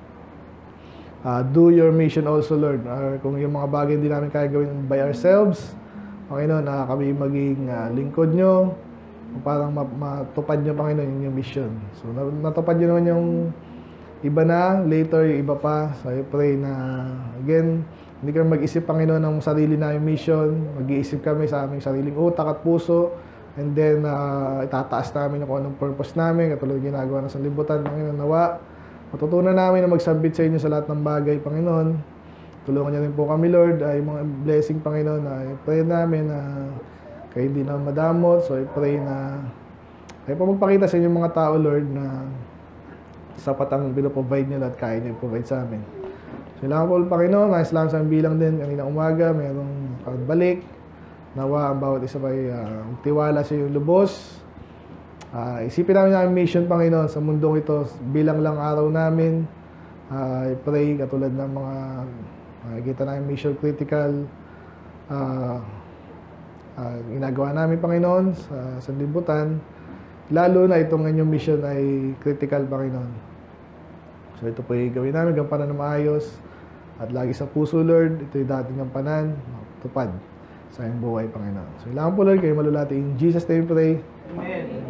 uh, do your mission also, Lord. Or kung yung mga bagay hindi namin kaya gawin by ourselves, Panginoon, na uh, kami maging uh, lingkod nyo, parang matupad nyo, Panginoon, yung mission. So, natupad nyo naman yung iba na, later yung iba pa. So, I pray na, again, hindi kami mag-isip, Panginoon, ng sarili na yung mission. Mag-iisip kami sa aming sariling utak at puso. And then, uh, itataas namin kung anong purpose namin, katulad ginagawa ng sanlibutan, Panginoon, nawa. Matutunan namin na mag-submit sa inyo sa lahat ng bagay, Panginoon. Tulungan niyo rin po kami, Lord. Ay, mga blessing, Panginoon, na i-pray namin na kayo hindi na madamot. So, i-pray na kayo po magpakita sa inyong mga tao, Lord, na sapat ang pinoprovide niyo at kaya niyo i-provide sa amin. So, ilangan po, Panginoon, nais lang sa bilang din. Kanina umaga, mayroong pagbalik. Nawa ang bawat isa ay uh, tiwala sa iyong lubos. Uh, isipin namin ang mission, Panginoon, sa mundong ito. Bilang lang araw namin. Uh, I pray katulad ng mga makikita uh, namin mission critical. Uh, uh, ginagawa namin, Panginoon, sa sanlibutan. Lalo na itong inyong mission ay critical, Panginoon. So ito po yung gawin namin, gampanan na maayos. At lagi sa puso, Lord, ito yung dating gampanan, tupad sa iyong buhay, Panginoon. So, ilangan po, Lord, kayo malulati. In Jesus' name we pray. Amen.